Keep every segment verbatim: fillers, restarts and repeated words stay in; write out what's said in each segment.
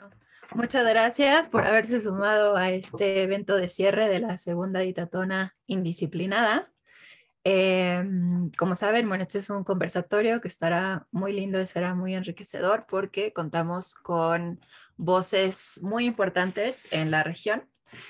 Muchas gracias por haberse sumado a este evento de cierre de la segunda Ditatona Indisciplinada. Eh, como saben, bueno, este es un conversatorio que estará muy lindo y será muy enriquecedor porque contamos con voces muy importantes en la región.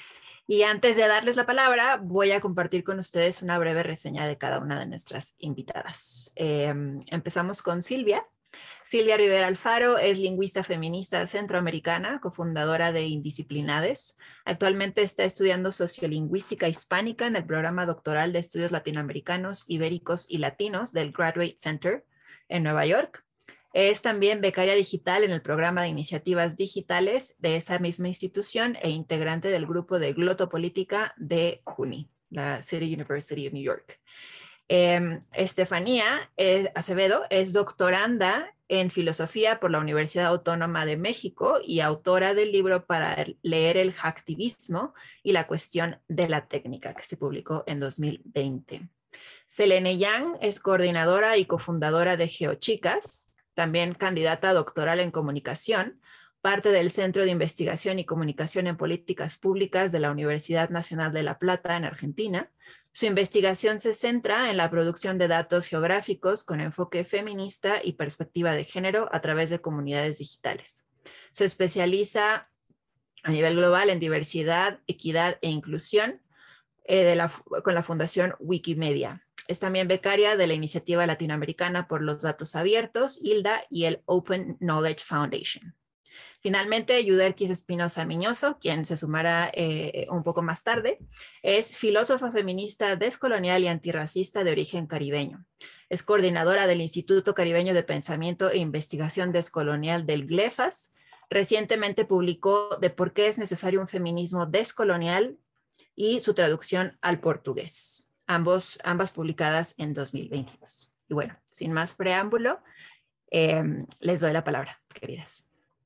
Y antes de darles la palabra, voy a compartir con ustedes una breve reseña de cada una de nuestras invitadas. Eh, empezamos con Silvia. Silvia Rivera Alfaro es lingüista feminista centroamericana, cofundadora de Indisciplinades. Actualmente está estudiando sociolingüística hispánica en el programa doctoral de estudios latinoamericanos, ibéricos y latinos del Graduate Center en Nueva York. Es también becaria digital en el programa de iniciativas digitales de esa misma institución e integrante del grupo de glotopolítica de C U N Y, la City University of New York. Eh, Estefanía eh, Acevedo es doctoranda en filosofía por la Universidad Autónoma de México y autora del libro Para leer el hacktivismo y la cuestión de la técnica, que se publicó en dos mil veinte. Selene Yang es coordinadora y cofundadora de GeoChicas, también candidata doctoral en comunicación, parte del Centro de Investigación y Comunicación en Políticas Públicas de la Universidad Nacional de La Plata en Argentina. Su investigación se centra en la producción de datos geográficos con enfoque feminista y perspectiva de género a través de comunidades digitales. Se especializa a nivel global en diversidad, equidad e inclusión eh, de la, con la Fundación Wikimedia. Es también becaria de la Iniciativa Latinoamericana por los Datos Abiertos, ILDA, y el Open Knowledge Foundation. Finalmente, Yuderquis Espinosa Miñoso, quien se sumará eh, un poco más tarde, es filósofa feminista descolonial y antirracista de origen caribeño. Es coordinadora del Instituto Caribeño de Pensamiento e Investigación Descolonial del GLEFAS. Recientemente publicó De por qué es necesario un feminismo descolonial y su traducción al portugués, ambos, ambas publicadas en dos mil veintidós. Y bueno, sin más preámbulo, eh, les doy la palabra, queridas.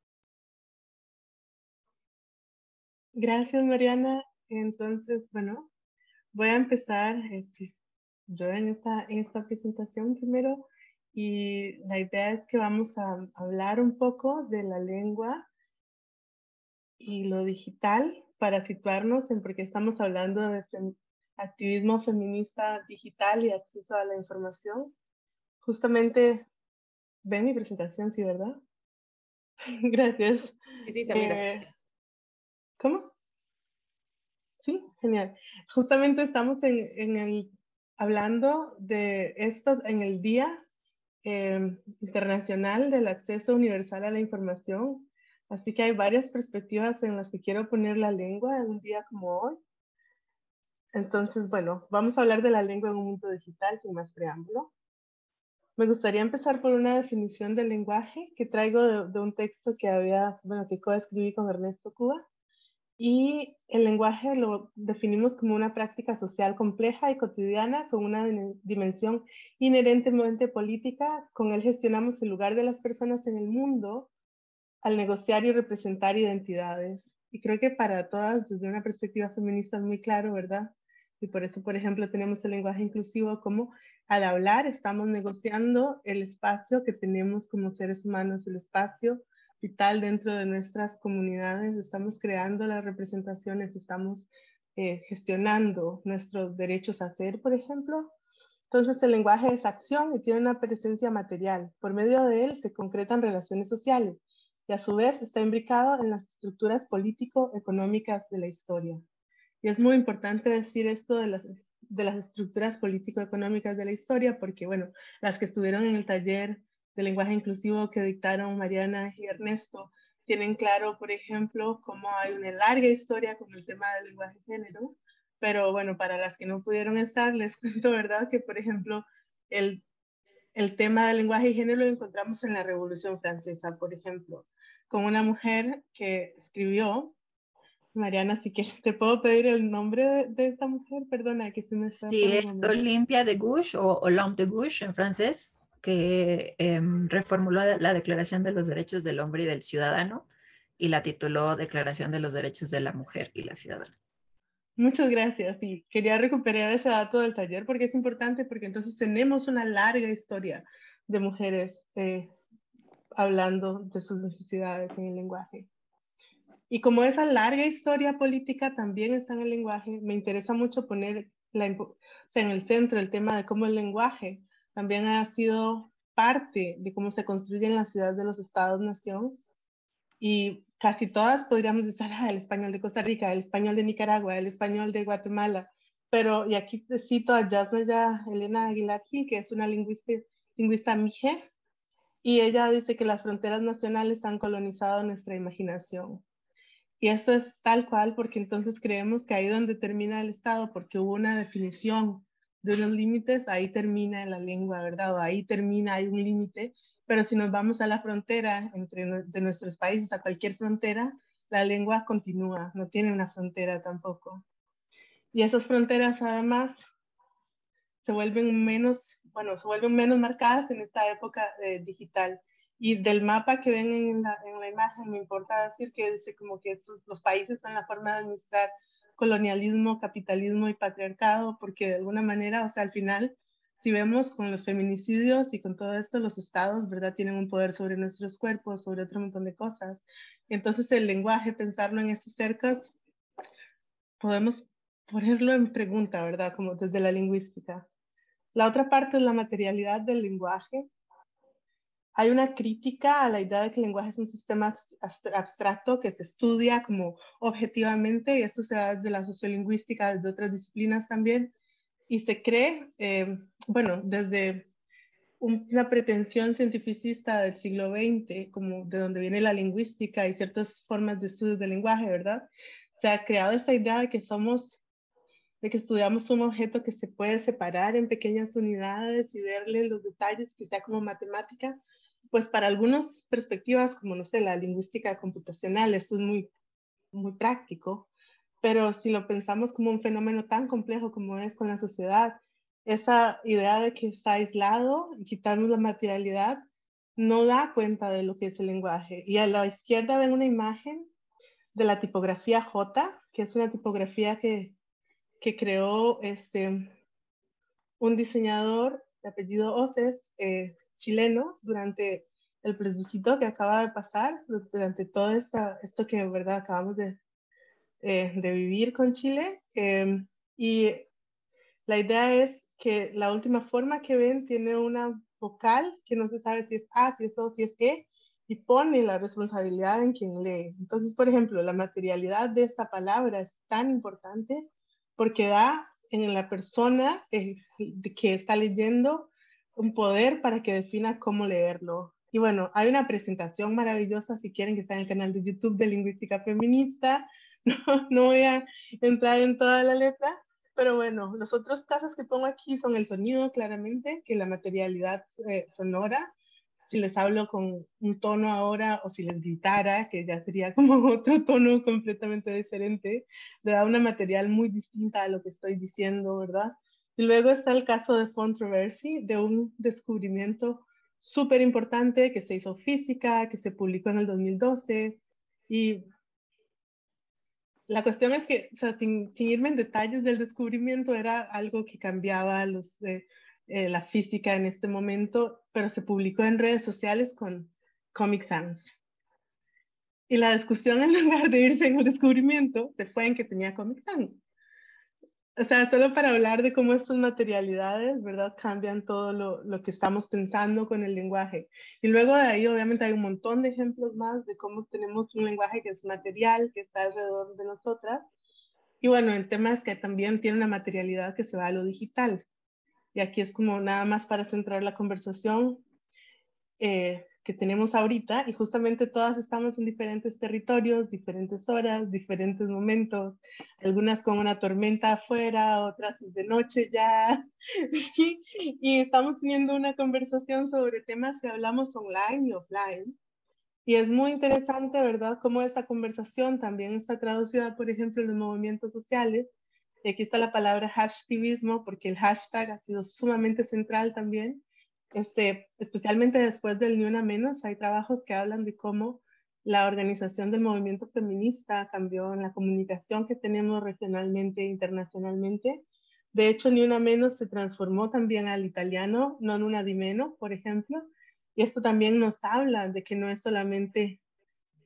Gracias, Mariana. Entonces, bueno, voy a empezar este, yo en esta, en esta presentación primero, y la idea es que vamos a hablar un poco de la lengua y lo digital para situarnos en por qué estamos hablando de fem, activismo feminista digital y acceso a la información. Justamente, ven mi presentación, ¿sí, verdad? Gracias. Sí, sí, eh, ¿Cómo? Sí, genial. Justamente estamos en, en el, hablando de esto en el Día eh, Internacional del Acceso Universal a la Información. Así que hay varias perspectivas en las que quiero poner la lengua en un día como hoy. Entonces, bueno, vamos a hablar de la lengua en un mundo digital sin más preámbulo. Me gustaría empezar por una definición del lenguaje que traigo de, de un texto que había, bueno, que coescribí con Ernesto Cuba. Y el lenguaje lo definimos como una práctica social compleja y cotidiana con una dimensión inherentemente política. Con él gestionamos el lugar de las personas en el mundo al negociar y representar identidades. Y creo que para todas, desde una perspectiva feminista, es muy claro, ¿verdad? Y por eso, por ejemplo, tenemos el lenguaje inclusivo como al hablar estamos negociando el espacio que tenemos como seres humanos, el espacio vital dentro de nuestras comunidades, estamos creando las representaciones, estamos eh, gestionando nuestros derechos a ser, por ejemplo. Entonces el lenguaje es acción y tiene una presencia material. Por medio de él se concretan relaciones sociales y a su vez está imbricado en las estructuras político-económicas de la historia. Y es muy importante decir esto de las, de las estructuras político-económicas de la historia porque, bueno, las que estuvieron en el taller de lenguaje inclusivo que dictaron Mariana y Ernesto tienen claro, por ejemplo, cómo hay una larga historia con el tema del lenguaje género, pero bueno, para las que no pudieron estar, les cuento, ¿verdad? Que, por ejemplo, el, el tema del lenguaje y género lo encontramos en la Revolución Francesa, por ejemplo, con una mujer que escribió, Mariana, sí que te puedo pedir el nombre de, de esta mujer, perdona, que se me fue Sí, por un es momento. Olympia de Gouges o Olympe de Gouges en francés, que eh, reformuló la Declaración de los Derechos del Hombre y del Ciudadano y la tituló Declaración de los Derechos de la Mujer y la Ciudadana. Muchas gracias. Y quería recuperar ese dato del taller porque es importante, porque entonces tenemos una larga historia de mujeres eh, hablando de sus necesidades en el lenguaje. Y como esa larga historia política también está en el lenguaje, me interesa mucho poner la, o sea, en el centro el tema de cómo el lenguaje también ha sido parte de cómo se construyen las ciudades de los estados-nación. Y casi todas podríamos decir, ah, el español de Costa Rica, el español de Nicaragua, el español de Guatemala. Pero, y aquí te cito a Yasnaya Elena Aguilar Gil, que es una lingüista, lingüista mije, y ella dice que las fronteras nacionales han colonizado nuestra imaginación. Y eso es tal cual, porque entonces creemos que ahí donde termina el Estado, porque hubo una definición de unos límites, ahí termina la lengua, ¿verdad? O ahí termina, hay un límite. Pero si nos vamos a la frontera entre de nuestros países, a cualquier frontera, la lengua continúa, no tiene una frontera tampoco. Y esas fronteras además se vuelven menos, bueno, se vuelven menos marcadas en esta época eh, digital. Y del mapa que ven en la, en la imagen, me importa decir que dice como que estos, los países son la forma de administrar colonialismo, capitalismo y patriarcado, porque de alguna manera, o sea, al final, si vemos con los feminicidios y con todo esto, los estados, ¿verdad?, tienen un poder sobre nuestros cuerpos, sobre otro montón de cosas. Entonces el lenguaje, pensarlo en estos cercas, podemos ponerlo en pregunta, ¿verdad?, como desde la lingüística. La otra parte es la materialidad del lenguaje. Hay una crítica a la idea de que el lenguaje es un sistema abstracto que se estudia como objetivamente, y eso se da desde la sociolingüística, desde otras disciplinas también, y se cree, eh, bueno, desde una pretensión cientificista del siglo veinte, como de donde viene la lingüística y ciertas formas de estudios del lenguaje, ¿verdad? Se ha creado esta idea de que somos de que estudiamos un objeto que se puede separar en pequeñas unidades y verle los detalles, que sea como matemática, pues para algunas perspectivas, como no sé, la lingüística computacional, esto es muy, muy práctico, pero si lo pensamos como un fenómeno tan complejo como es con la sociedad, esa idea de que está aislado y quitarnos la materialidad no da cuenta de lo que es el lenguaje. Y a la izquierda ven una imagen de la tipografía J, que es una tipografía que que creó este, un diseñador de apellido Oces, eh, chileno, durante el plebiscito que acaba de pasar, durante todo esta, esto que verdad acabamos de, eh, de vivir con Chile. Eh, y la idea es que la última forma que ven tiene una vocal que no se sabe si es A, si es O, si es E, y pone la responsabilidad en quien lee. Entonces, por ejemplo, la materialidad de esta palabra es tan importante porque da en la persona eh, que está leyendo un poder para que defina cómo leerlo. Y bueno, hay una presentación maravillosa, si quieren, que está en el canal de YouTube de Lingüística Feminista. No, no voy a entrar en toda la letra, pero bueno, los otros casos que pongo aquí son el sonido, claramente, que la materialidad eh, sonora. Si les hablo con un tono ahora o si les gritara, que ya sería como otro tono completamente diferente, le da una material muy distinta a lo que estoy diciendo, ¿verdad? Y luego está el caso de Controversy, de un descubrimiento súper importante que se hizo física, que se publicó en el dos mil doce, y la cuestión es que, o sea, sin, sin irme en detalles del descubrimiento, era algo que cambiaba los, eh, eh, la física en este momento, pero se publicó en redes sociales con Comic Sans. Y la discusión, en lugar de irse en el descubrimiento, se fue en que tenía Comic Sans. O sea, solo para hablar de cómo estas materialidades, ¿verdad?, cambian todo lo, lo que estamos pensando con el lenguaje. Y luego de ahí, obviamente, hay un montón de ejemplos más de cómo tenemos un lenguaje que es material, que está alrededor de nosotras. Y bueno, en temas que también tiene una materialidad que se va a lo digital. Y aquí es como nada más para centrar la conversación eh, que tenemos ahorita, y justamente todas estamos en diferentes territorios, diferentes horas, diferentes momentos, algunas con una tormenta afuera, otras de noche ya, ¿sí? Y estamos teniendo una conversación sobre temas que hablamos online y offline. Y es muy interesante, ¿verdad?, cómo esta conversación también está traducida, por ejemplo, en los movimientos sociales. Y aquí está la palabra hashtivismo, porque el hashtag ha sido sumamente central también. Este, especialmente después del Ni Una Menos, hay trabajos que hablan de cómo la organización del movimiento feminista cambió en la comunicación que tenemos regionalmente e internacionalmente. De hecho, Ni Una Menos se transformó también al italiano, non una di meno, por ejemplo. Y esto también nos habla de que no es solamente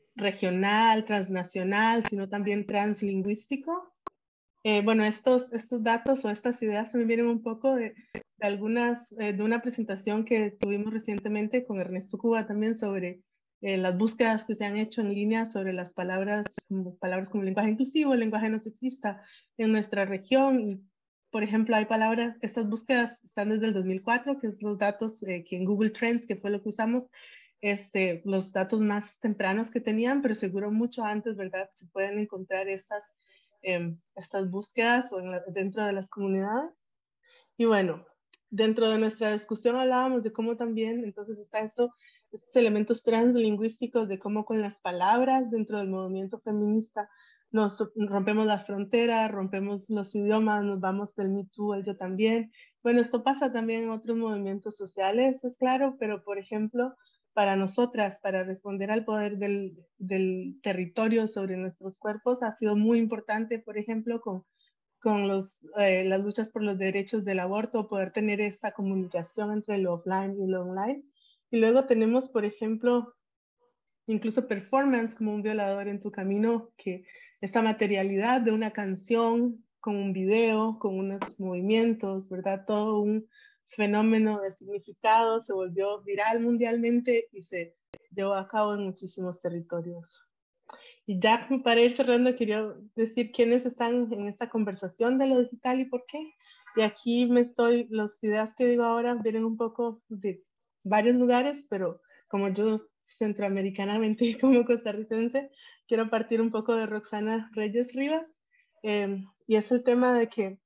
regional, transnacional, sino también translingüístico. Eh, bueno, estos, estos datos o estas ideas también vienen un poco de, de algunas, eh, de una presentación que tuvimos recientemente con Ernesto Cuba también sobre eh, las búsquedas que se han hecho en línea sobre las palabras, como, palabras como lenguaje inclusivo, lenguaje no sexista en nuestra región. Y, por ejemplo, hay palabras, estas búsquedas están desde el dos mil cuatro, que es los datos eh, que en Google Trends, que fue lo que usamos, este, los datos más tempranos que tenían, pero seguro mucho antes, ¿verdad? Se pueden encontrar estas, eh, estas búsquedas o en la, dentro de las comunidades. Y bueno, dentro de nuestra discusión hablábamos de cómo también, entonces está esto, estos elementos translingüísticos de cómo con las palabras dentro del movimiento feminista nos rompemos la frontera, rompemos los idiomas, nos vamos del Me Too al Yo También. Bueno, esto pasa también en otros movimientos sociales, es claro, pero por ejemplo, para nosotras, para responder al poder del, del territorio sobre nuestros cuerpos, ha sido muy importante, por ejemplo, con con los, eh, las luchas por los derechos del aborto, poder tener esta comunicación entre lo offline y lo online. Y luego tenemos, por ejemplo, incluso performance como un violador en tu camino, que esta materialidad de una canción con un video, con unos movimientos, ¿verdad? Todo un fenómeno de significado se volvió viral mundialmente y se llevó a cabo en muchísimos territorios. Y ya para ir cerrando, quería decir quiénes están en esta conversación de lo digital y por qué. Y aquí me estoy, las ideas que digo ahora vienen un poco de varios lugares, pero como yo centroamericanamente como costarricense, quiero partir un poco de Roxana Reyes Rivas. Eh, y es el tema de que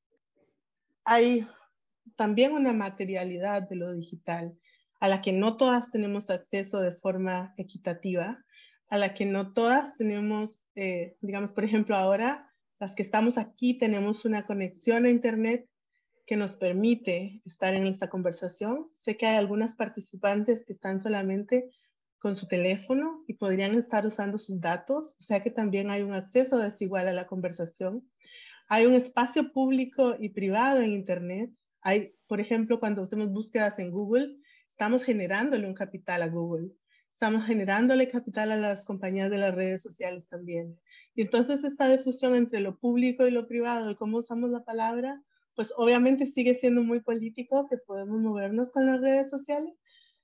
hay también una materialidad de lo digital a la que no todas tenemos acceso de forma equitativa, a la que no todas tenemos, eh, digamos, por ejemplo, ahora las que estamos aquí tenemos una conexión a Internet que nos permite estar en esta conversación. Sé que hay algunas participantes que están solamente con su teléfono y podrían estar usando sus datos, o sea que también hay un acceso desigual a la conversación. Hay un espacio público y privado en Internet. Hay, por ejemplo, cuando hacemos búsquedas en Google, estamos generándole un capital a Google. Estamos generándole capital a las compañías de las redes sociales también. Y entonces esta difusión entre lo público y lo privado y cómo usamos la palabra, pues obviamente sigue siendo muy político, que podemos movernos con las redes sociales,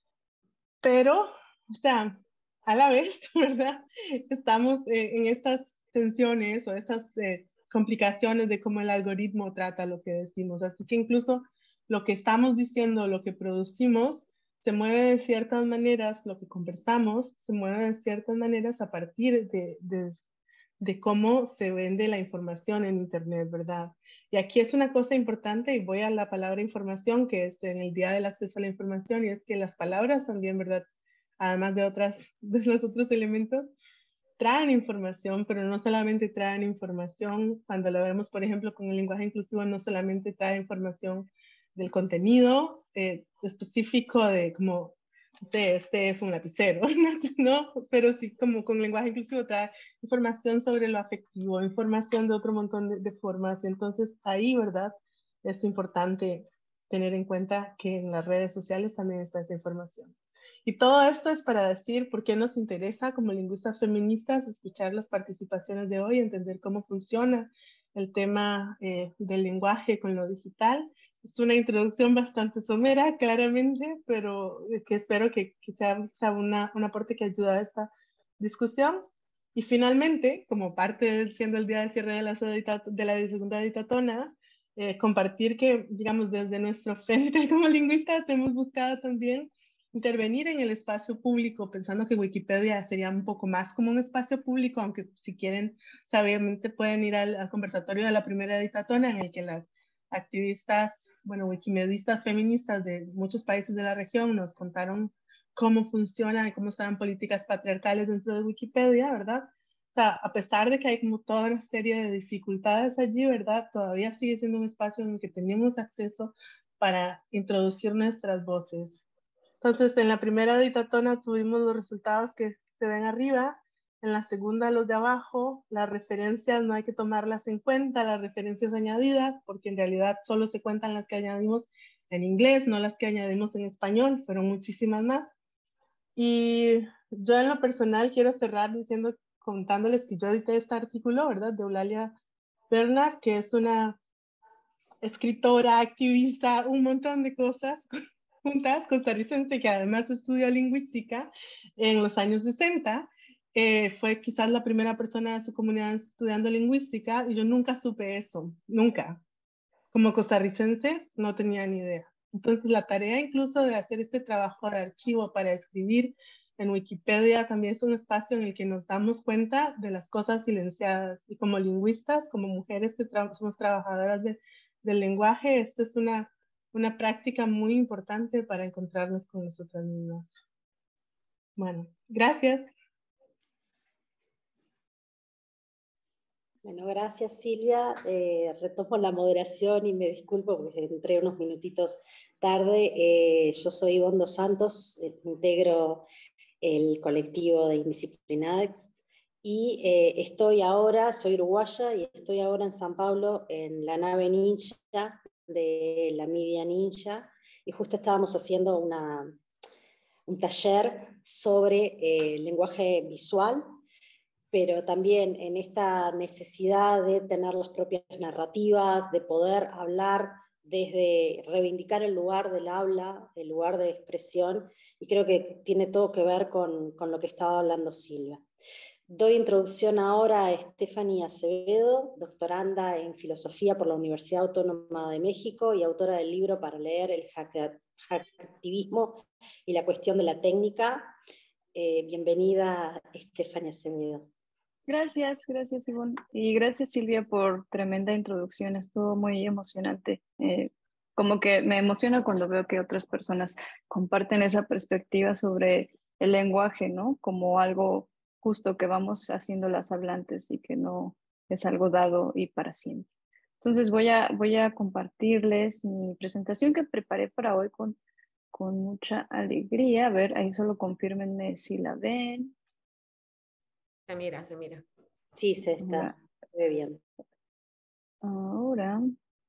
pero, o sea, a la vez, ¿verdad? Estamos eh, en estas tensiones o estas eh, complicaciones de cómo el algoritmo trata lo que decimos. Así que incluso lo que estamos diciendo, lo que producimos, se mueve de ciertas maneras, lo que conversamos, se mueve de ciertas maneras a partir de, de, de cómo se vende la información en Internet, ¿verdad? Y aquí es una cosa importante, y voy a la palabra información, que es en el Día del Acceso a la Información, y es que las palabras también, ¿verdad? Además de, otras, de los otros elementos, traen información, pero no solamente traen información, cuando lo vemos, por ejemplo, con el lenguaje inclusivo, no solamente trae información del contenido eh, específico de como, no sé, este es un lapicero, ¿no? Pero sí, como con lenguaje inclusivo trae información sobre lo afectivo, información de otro montón de, de formas. Entonces, ahí, ¿verdad? Es importante tener en cuenta que en las redes sociales también está esa información. Y todo esto es para decir por qué nos interesa como lingüistas feministas escuchar las participaciones de hoy, entender cómo funciona el tema eh, del lenguaje con lo digital. Es una introducción bastante somera, claramente, pero que espero que, que sea, sea una, un aporte que ayude a esta discusión. Y finalmente, como parte siendo el día de cierre de la, de la segunda editatona, eh, compartir que, digamos, desde nuestro frente como lingüistas hemos buscado también intervenir en el espacio público, pensando que Wikipedia sería un poco más como un espacio público, aunque si quieren, obviamente pueden ir al, al conversatorio de la primera editatona en el que las activistas, bueno, wikimedistas feministas de muchos países de la región nos contaron cómo funciona y cómo están políticas patriarcales dentro de Wikipedia, ¿verdad? O sea, a pesar de que hay como toda una serie de dificultades allí, ¿verdad? Todavía sigue siendo un espacio en el que tenemos acceso para introducir nuestras voces. Entonces, en la primera editatona tuvimos los resultados que se ven arriba, en la segunda los de abajo, las referencias no hay que tomarlas en cuenta, las referencias añadidas, porque en realidad solo se cuentan las que añadimos en inglés, no las que añadimos en español, fueron muchísimas más. Y yo en lo personal quiero cerrar diciendo, contándoles que yo edité este artículo, ¿verdad? De Eulalia Bernard, que es una escritora, activista, un montón de cosas juntas, costarricense, que además estudió lingüística en los años sesenta. Eh, fue quizás la primera persona de su comunidad estudiando lingüística y yo nunca supe eso, nunca. Como costarricense no tenía ni idea. Entonces la tarea incluso de hacer este trabajo de archivo para escribir en Wikipedia también es un espacio en el que nos damos cuenta de las cosas silenciadas. Y como lingüistas, como mujeres que tra somos trabajadoras de, del lenguaje, esta es una, una práctica muy importante para encontrarnos con nosotras mismas. Bueno, gracias. Bueno, gracias Silvia. Eh, retomo la moderación y me disculpo porque entré unos minutitos tarde. Eh, yo soy Ivonne Dos Santos, eh, integro el colectivo de Indisciplinadex y eh, estoy ahora, soy uruguaya y estoy ahora en San Pablo en la nave Ninja de la Media Ninja y justo estábamos haciendo una, un taller sobre eh, lenguaje visual, pero también en esta necesidad de tener las propias narrativas, de poder hablar desde reivindicar el lugar del habla, el lugar de expresión, y creo que tiene todo que ver con, con lo que estaba hablando Silvia. Doy introducción ahora a Estefanía Acevedo, doctoranda en filosofía por la Universidad Autónoma de México y autora del libro para leer el hacktivismo y la cuestión de la técnica. Eh, bienvenida, Estefanía Acevedo. Gracias, gracias Ivonne. Y gracias Silvia por tremenda introducción, estuvo muy emocionante. Eh, como que me emociona cuando veo que otras personas comparten esa perspectiva sobre el lenguaje, ¿no? Como algo justo que vamos haciendo las hablantes y que no es algo dado y para siempre. Entonces voy a, voy a compartirles mi presentación que preparé para hoy con, con mucha alegría. A ver, ahí solo confírmenme si la ven. Se mira, se mira. Sí, se está muy bien. Ahora,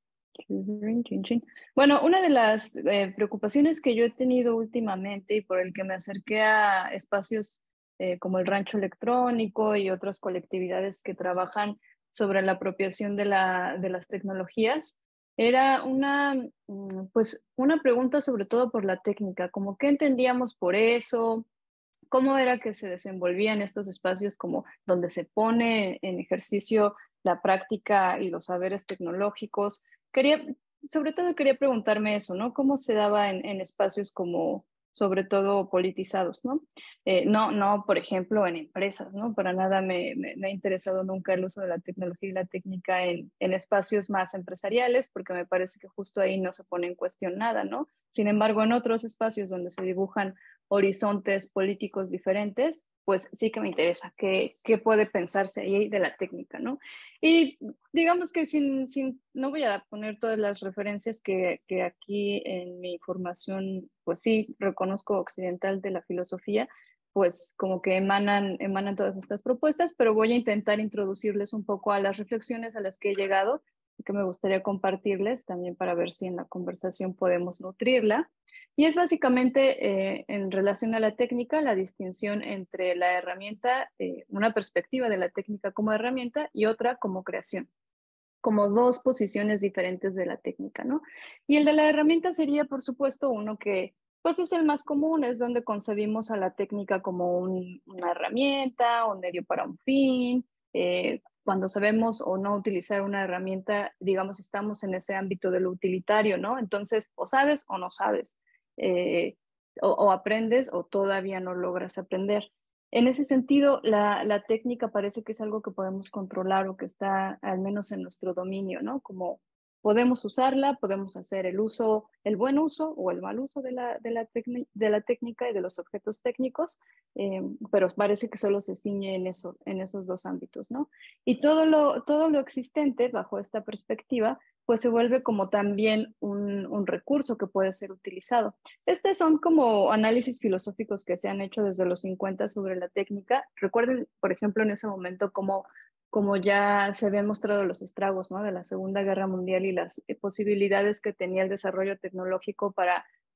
bueno, una de las eh, preocupaciones que yo he tenido últimamente y por el que me acerqué a espacios eh, como el Rancho Electrónico y otras colectividades que trabajan sobre la apropiación de, la, de las tecnologías, era una, pues, una pregunta sobre todo por la técnica, como qué entendíamos por eso, cómo era que se desenvolvían estos espacios como donde se pone en ejercicio la práctica y los saberes tecnológicos. Quería, sobre todo quería preguntarme eso, ¿no? ¿Cómo se daba en, en espacios como, sobre todo politizados, ¿no? Eh, no, no, por ejemplo, en empresas, ¿no? Para nada me, me, me ha interesado nunca el uso de la tecnología y la técnica en, en espacios más empresariales, porque me parece que justo ahí no se pone en cuestión nada, ¿no? Sin embargo, en otros espacios donde se dibujan horizontes políticos diferentes, pues sí que me interesa qué, qué puede pensarse ahí de la técnica, ¿no? Y digamos que sin, sin, no voy a poner todas las referencias que, que aquí en mi formación, pues sí, reconozco occidental de la filosofía, pues como que emanan, emanan todas estas propuestas, pero voy a intentar introducirles un poco a las reflexiones a las que he llegado y que me gustaría compartirles también para ver si en la conversación podemos nutrirla. Y es básicamente eh, en relación a la técnica, la distinción entre la herramienta, eh, una perspectiva de la técnica como herramienta y otra como creación, como dos posiciones diferentes de la técnica, ¿no? Y el de la herramienta sería, por supuesto, uno que pues es el más común, es donde concebimos a la técnica como un, una herramienta, un medio para un fin. Eh, cuando sabemos o no utilizar una herramienta, digamos, estamos en ese ámbito de lo utilitario, ¿no? Entonces, o sabes o no sabes. Eh, o, o aprendes o todavía no logras aprender. En ese sentido, la, la técnica parece que es algo que podemos controlar o que está al menos en nuestro dominio, ¿no? Como podemos usarla, podemos hacer el uso, el buen uso o el mal uso de la, de la, de la técnica y de los objetos técnicos, eh, pero parece que solo se ciñe en, eso, en esos dos ámbitos, ¿no? Y todo lo, todo lo existente bajo esta perspectiva, pues se vuelve como también un, un recurso que puede ser utilizado. Estos son como análisis filosóficos que se han hecho desde los cincuenta sobre la técnica. Recuerden, por ejemplo, en ese momento cómo, como ya se habían mostrado los estragos, ¿no? De la Segunda Guerra Mundial y las posibilidades que tenía el desarrollo tecnológico para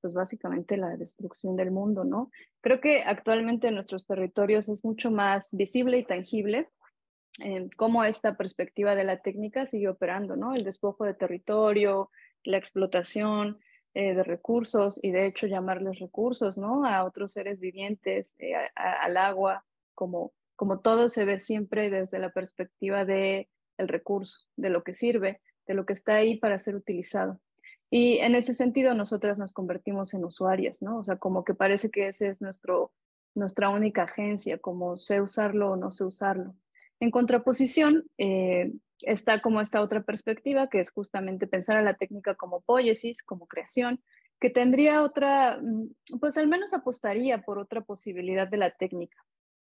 pues básicamente la destrucción del mundo, ¿no? Creo que actualmente en nuestros territorios es mucho más visible y tangible eh, cómo esta perspectiva de la técnica sigue operando, ¿no? El despojo de territorio, la explotación eh, de recursos y de hecho llamarles recursos, ¿no? A otros seres vivientes, eh, a, a, al agua, como, como todo se ve siempre desde la perspectiva de el recurso, de lo que sirve, de lo que está ahí para ser utilizado. Y en ese sentido nosotras nos convertimos en usuarias, ¿no? O sea, como que parece que ese es nuestro, nuestra única agencia, como sé usarlo o no sé usarlo. En contraposición, eh, está como esta otra perspectiva, que es justamente pensar a la técnica como poiesis, como creación, que tendría otra, pues al menos apostaría por otra posibilidad de la técnica.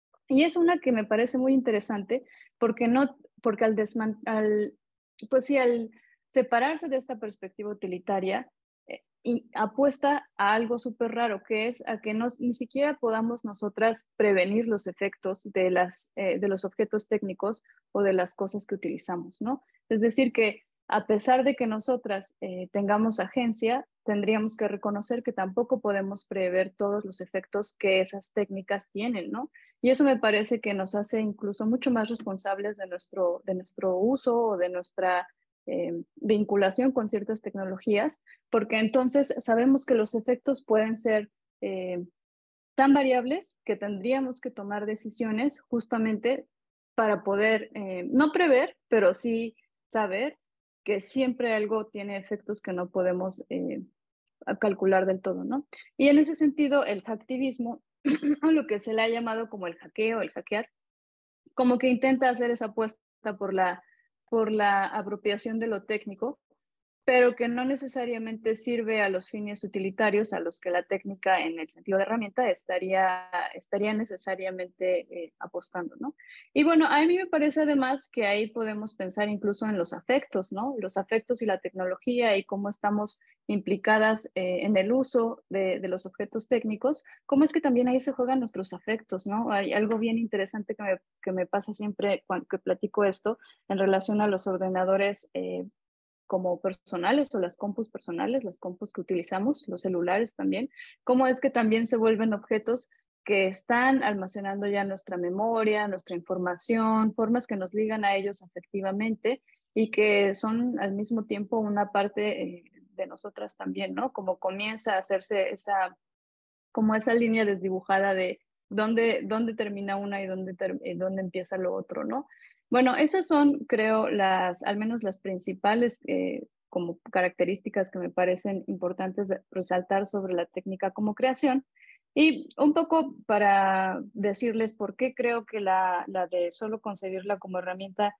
Y es una que me parece muy interesante porque, no, porque al, desman, al, pues sí, al separarse de esta perspectiva utilitaria, eh, y apuesta a algo súper raro, que es a que no, ni siquiera podamos nosotras prevenir los efectos de, las, eh, de los objetos técnicos o de las cosas que utilizamos, ¿no? Es decir, que a pesar de que nosotras eh, tengamos agencia, tendríamos que reconocer que tampoco podemos prever todos los efectos que esas técnicas tienen, ¿no? Y eso me parece que nos hace incluso mucho más responsables de nuestro, de nuestro uso o de nuestra eh, vinculación con ciertas tecnologías, porque entonces sabemos que los efectos pueden ser eh, tan variables que tendríamos que tomar decisiones justamente para poder, eh, no prever, pero sí saber que siempre algo tiene efectos que no podemos eh, calcular del todo, ¿no? Y en ese sentido, el hacktivismo, lo que se le ha llamado como el hackeo, el hackear, como que intenta hacer esa apuesta por la, por la apropiación de lo técnico, pero que no necesariamente sirve a los fines utilitarios a los que la técnica en el sentido de herramienta estaría, estaría necesariamente eh, apostando, ¿no? Y bueno, a mí me parece además que ahí podemos pensar incluso en los afectos, ¿no? Los afectos y la tecnología y cómo estamos implicadas eh, en el uso de, de los objetos técnicos, cómo es que también ahí se juegan nuestros afectos, ¿no? Hay algo bien interesante que me, que me pasa siempre cuando que platico esto en relación a los ordenadores eh, como personales o las compus personales, las compus que utilizamos, los celulares también, cómo es que también se vuelven objetos que están almacenando ya nuestra memoria, nuestra información, formas que nos ligan a ellos afectivamente y que son al mismo tiempo una parte eh, de nosotras también, ¿no? Como comienza a hacerse esa, como esa línea desdibujada de dónde, dónde termina una y dónde, ter, y dónde empieza lo otro, ¿no? Bueno, esas son, creo, las, al menos las principales eh, como características que me parecen importantes de resaltar sobre la técnica como creación. Y un poco para decirles por qué creo que la, la de solo concebirla como herramienta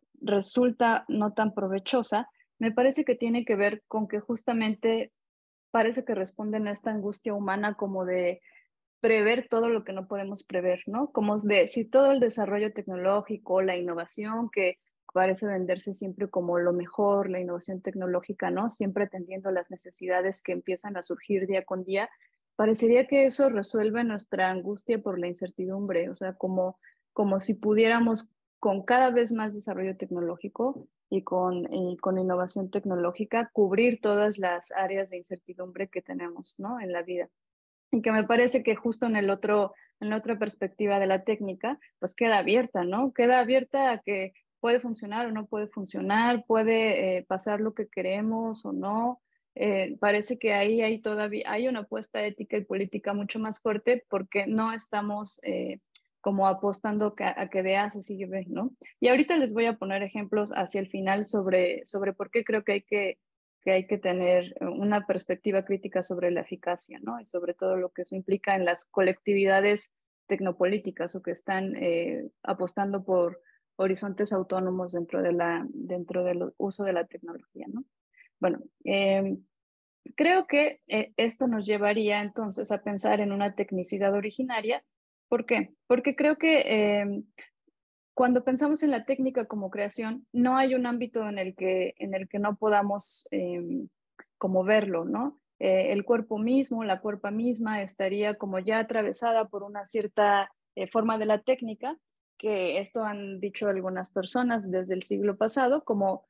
resulta no tan provechosa, me parece que tiene que ver con que justamente parece que responden a esta angustia humana como de prever todo lo que no podemos prever, ¿no? Como de si todo el desarrollo tecnológico, la innovación que parece venderse siempre como lo mejor, la innovación tecnológica, ¿no? Siempre atendiendo a las necesidades que empiezan a surgir día con día, parecería que eso resuelve nuestra angustia por la incertidumbre, o sea, como, como si pudiéramos con cada vez más desarrollo tecnológico y con, y con innovación tecnológica cubrir todas las áreas de incertidumbre que tenemos, ¿no? En la vida. Y que me parece que justo en el otro, en la otra perspectiva de la técnica, pues queda abierta, ¿no? Queda abierta a que puede funcionar o no puede funcionar, puede eh, pasar lo que queremos o no. Eh, parece que ahí hay todavía, hay una apuesta ética y política mucho más fuerte porque no estamos eh, como apostando a, a que de A se sigue B, ¿no? Y ahorita les voy a poner ejemplos hacia el final sobre, sobre por qué creo que hay que que hay que tener una perspectiva crítica sobre la eficacia, ¿no? Y sobre todo lo que eso implica en las colectividades tecnopolíticas o que están eh, apostando por horizontes autónomos dentro, de la, dentro del uso de la tecnología, ¿no? Bueno, eh, creo que eh, esto nos llevaría entonces a pensar en una tecnicidad originaria. ¿Por qué? Porque creo que eh, cuando pensamos en la técnica como creación, no hay un ámbito en el que, en el que no podamos eh, como verlo, ¿no? Eh, el cuerpo mismo, la cuerpa misma estaría como ya atravesada por una cierta eh, forma de la técnica, que esto han dicho algunas personas desde el siglo pasado, como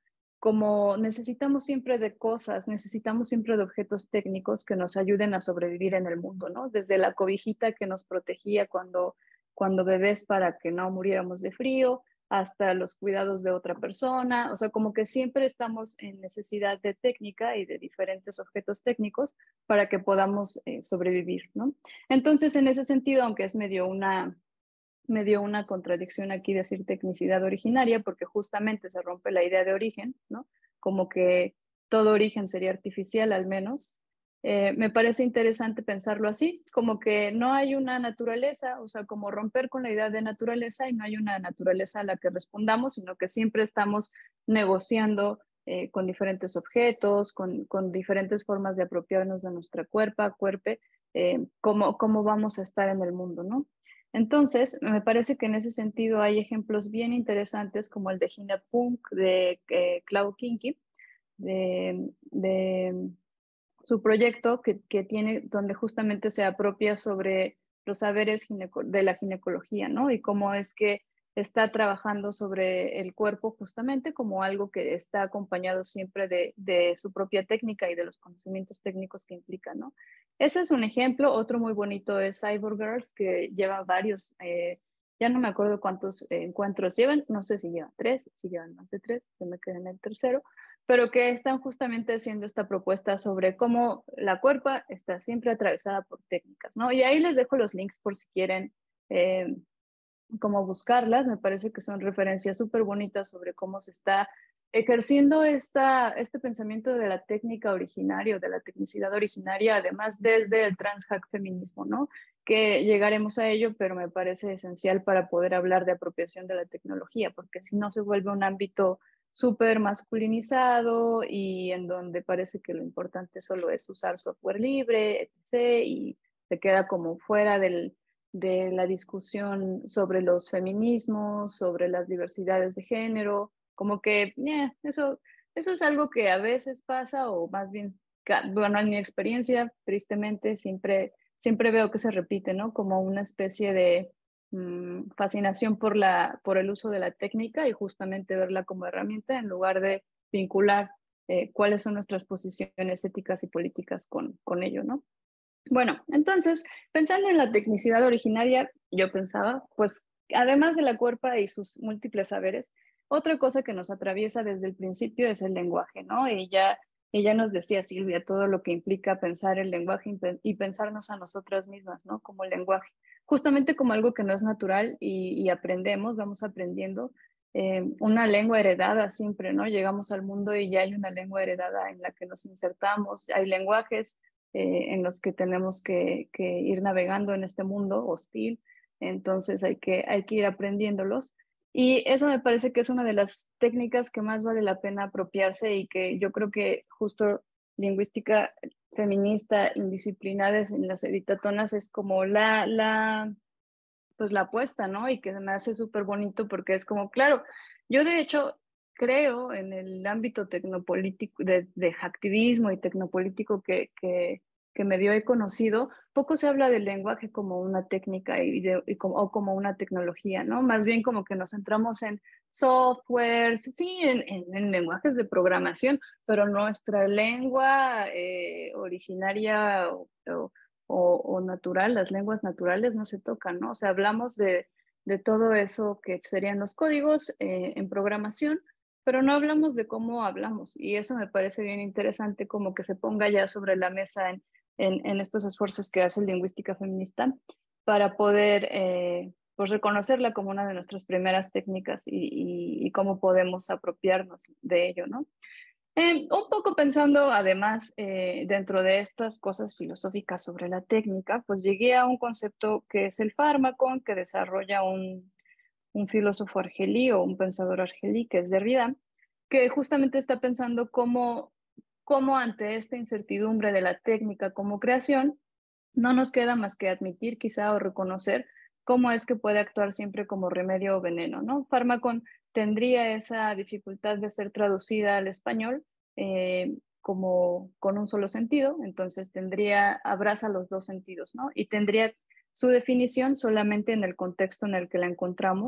como necesitamos siempre de cosas, necesitamos siempre de objetos técnicos que nos ayuden a sobrevivir en el mundo, ¿no? Desde la cobijita que nos protegía cuando, cuando bebés para que no muriéramos de frío, hasta los cuidados de otra persona, o sea, como que siempre estamos en necesidad de técnica y de diferentes objetos técnicos para que podamos eh, sobrevivir, ¿no? Entonces, en ese sentido, aunque es medio una, medio una contradicción aquí decir tecnicidad originaria, porque justamente se rompe la idea de origen, ¿no? Como que todo origen sería artificial al menos. Eh, me parece interesante pensarlo así, como que no hay una naturaleza, o sea, como romper con la idea de naturaleza y no hay una naturaleza a la que respondamos, sino que siempre estamos negociando eh, con diferentes objetos, con, con diferentes formas de apropiarnos de nuestra cuerpa, cuerpe, eh, cómo, cómo vamos a estar en el mundo, ¿no? Entonces, me parece que en ese sentido hay ejemplos bien interesantes como el de Gina Punk, de eh, Clau Kinky, de, de su proyecto que, que tiene, donde justamente se apropia sobre los saberes de la ginecología, ¿no? Y cómo es que está trabajando sobre el cuerpo justamente como algo que está acompañado siempre de, de su propia técnica y de los conocimientos técnicos que implica, ¿no? Ese es un ejemplo. Otro muy bonito es Cyborg Girls, que lleva varios, eh, ya no me acuerdo cuántos eh, encuentros llevan, no sé si llevan tres, si llevan más de tres, yo me quedé en el tercero, pero que están justamente haciendo esta propuesta sobre cómo la cuerpa está siempre atravesada por técnicas, ¿no? Y ahí les dejo los links por si quieren eh, como buscarlas. Me parece que son referencias súper bonitas sobre cómo se está ejerciendo esta, este pensamiento de la técnica originaria, de la tecnicidad originaria, además desde el transhack feminismo, ¿no? Que llegaremos a ello, pero me parece esencial para poder hablar de apropiación de la tecnología, porque si no se vuelve un ámbito súper masculinizado y en donde parece que lo importante solo es usar software libre, etcétera, y se queda como fuera del, de la discusión sobre los feminismos, sobre las diversidades de género, como que yeah, eso, eso es algo que a veces pasa, o más bien, bueno, en mi experiencia, tristemente, siempre, siempre veo que se repite, ¿no? Como una especie de mmm, fascinación por, la, por el uso de la técnica y justamente verla como herramienta en lugar de vincular eh, cuáles son nuestras posiciones éticas y políticas con, con ello, ¿no? Bueno, entonces, pensando en la tecnicidad originaria, yo pensaba, pues, además de la cuerpa y sus múltiples saberes, otra cosa que nos atraviesa desde el principio es el lenguaje, ¿no? Ella, ella nos decía, Silvia, todo lo que implica pensar el lenguaje y pensarnos a nosotras mismas, ¿no? Como el lenguaje, justamente como algo que no es natural y, y aprendemos, vamos aprendiendo. Eh, una lengua heredada siempre, ¿no? Llegamos al mundo y ya hay una lengua heredada en la que nos insertamos, hay lenguajes eh, en los que tenemos que, que ir navegando en este mundo hostil, entonces hay que, hay que ir aprendiéndolos. Y eso me parece que es una de las técnicas que más vale la pena apropiarse y que yo creo que justo lingüística feminista indisciplinada en las editatonas es como la, la, pues la apuesta, ¿no? Y que me hace súper bonito porque es como, claro, yo de hecho creo en el ámbito tecnopolítico, de, de activismo y tecnopolítico que, que, que medio he conocido, poco se habla del lenguaje como una técnica y de, y como, o como una tecnología, ¿no? Más bien como que nos centramos en software, sí, en, en, en lenguajes de programación, pero nuestra lengua eh, originaria o, o O, o natural, las lenguas naturales no se tocan, ¿no? O sea, hablamos de, de todo eso que serían los códigos eh, en programación, pero no hablamos de cómo hablamos. Y eso me parece bien interesante, como que se ponga ya sobre la mesa en, en, en estos esfuerzos que hace Lingüística Feminista para poder eh, pues reconocerla como una de nuestras primeras técnicas y, y, y cómo podemos apropiarnos de ello, ¿no? Eh, un poco pensando, además, eh, dentro de estas cosas filosóficas sobre la técnica, pues llegué a un concepto que es el fármaco, que desarrolla un, un filósofo argelí o un pensador argelí, que es Derrida, que justamente está pensando cómo, cómo ante esta incertidumbre de la técnica como creación, no nos queda más que admitir quizá o reconocer cómo es que puede actuar siempre como remedio o veneno, ¿no? Fármaco tendría esa dificultad de ser traducida al español eh, como con un solo sentido, entonces tendría, abraza los dos sentidos, ¿no? Y tendría su definición solamente en el contexto en el que la encontramos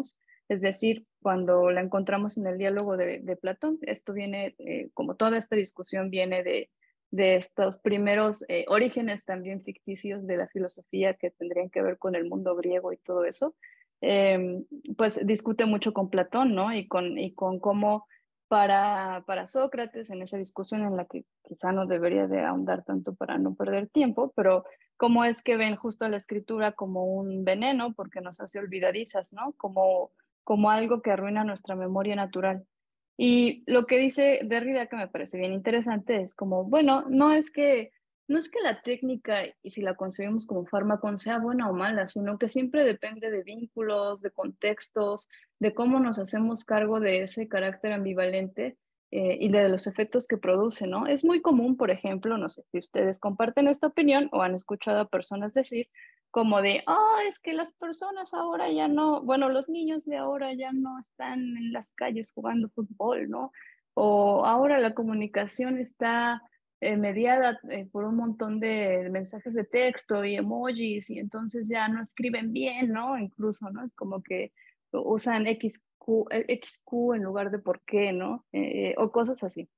Es decir, cuando la encontramos en el diálogo de, de Platón, esto viene, eh, como toda esta discusión viene de, de estos primeros eh, orígenes también ficticios de la filosofía que tendrían que ver con el mundo griego y todo eso, eh, pues discute mucho con Platón, ¿no? Y con, y con cómo para, para Sócrates, en esa discusión en la que quizá no debería de ahondar tanto para no perder tiempo, pero cómo es que ven justo la escritura como un veneno porque nos hace olvidadizas, ¿no? Como como algo que arruina nuestra memoria natural. Y lo que dice Derrida, que me parece bien interesante, es como, bueno, no es que, no es que la técnica, y si la concebimos como fármaco, sea buena o mala, sino que siempre depende de vínculos, de contextos, de cómo nos hacemos cargo de ese carácter ambivalente eh, y de los efectos que produce, ¿no? Es muy común, por ejemplo, no sé si ustedes comparten esta opinión o han escuchado a personas decir, como de, ah, oh, es que las personas ahora ya no, bueno, los niños de ahora ya no están en las calles jugando fútbol, ¿no? O ahora la comunicación está eh, mediada eh, por un montón de mensajes de texto y emojis y entonces ya no escriben bien, ¿no? Incluso, ¿no? Es como que usan X Q, X Q en lugar de por qué, ¿no? Eh, o cosas así.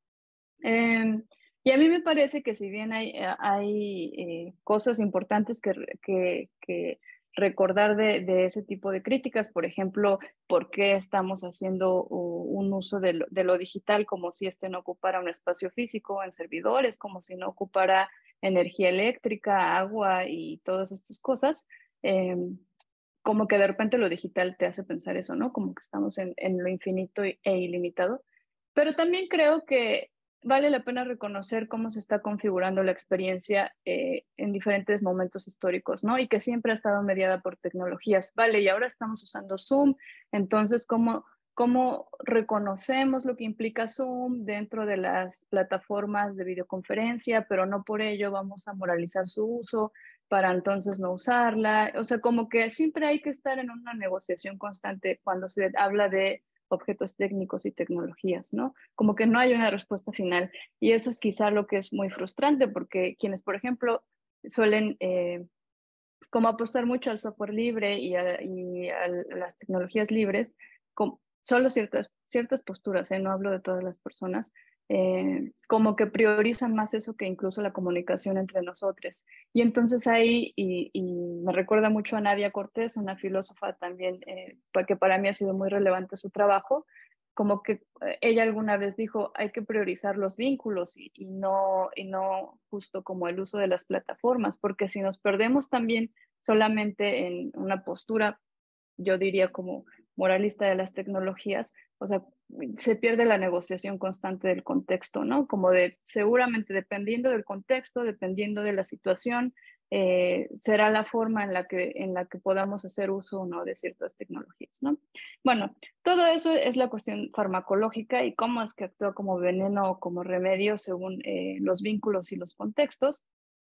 Eh, y a mí me parece que si bien hay, hay eh, cosas importantes que, que, que recordar de, de, ese tipo de críticas, por ejemplo, por qué estamos haciendo un uso de lo, de lo digital como si este no ocupara un espacio físico en servidores, como si no ocupara energía eléctrica, agua y todas estas cosas. Eh, como que de repente lo digital te hace pensar eso, ¿no? Como que estamos en, en lo infinito e ilimitado. Pero también creo que vale la pena reconocer cómo se está configurando la experiencia eh, en diferentes momentos históricos, ¿no? Y que siempre ha estado mediada por tecnologías. Vale, y ahora estamos usando Zoom, entonces, ¿cómo, cómo reconocemos lo que implica Zoom dentro de las plataformas de videoconferencia, pero no por ello vamos a moralizar su uso para entonces no usarla? O sea, como que siempre hay que estar en una negociación constante cuando se habla de objetos técnicos y tecnologías, ¿no? Como que no hay una respuesta final. Y eso es quizá lo que es muy frustrante, porque quienes, por ejemplo, suelen eh, como apostar mucho al software libre y a, y a las tecnologías libres, con solo ciertas, ciertas posturas, ¿eh? No hablo de todas las personas, eh, como que priorizan más eso que incluso la comunicación entre nosotros. Y entonces ahí, y, y me recuerda mucho a Nadia Cortés, una filósofa también, eh, que para mí ha sido muy relevante su trabajo, como que ella alguna vez dijo, hay que priorizar los vínculos y, y, no, y no justo como el uso de las plataformas, porque si nos perdemos también solamente en una postura, yo diría como moralista de las tecnologías, o sea, se pierde la negociación constante del contexto, ¿no? Como de, seguramente dependiendo del contexto, dependiendo de la situación, eh, será la forma en la, que, en la que podamos hacer uso o no de ciertas tecnologías, ¿no? Bueno, todo eso es la cuestión farmacológica y cómo es que actúa como veneno o como remedio según eh, los vínculos y los contextos.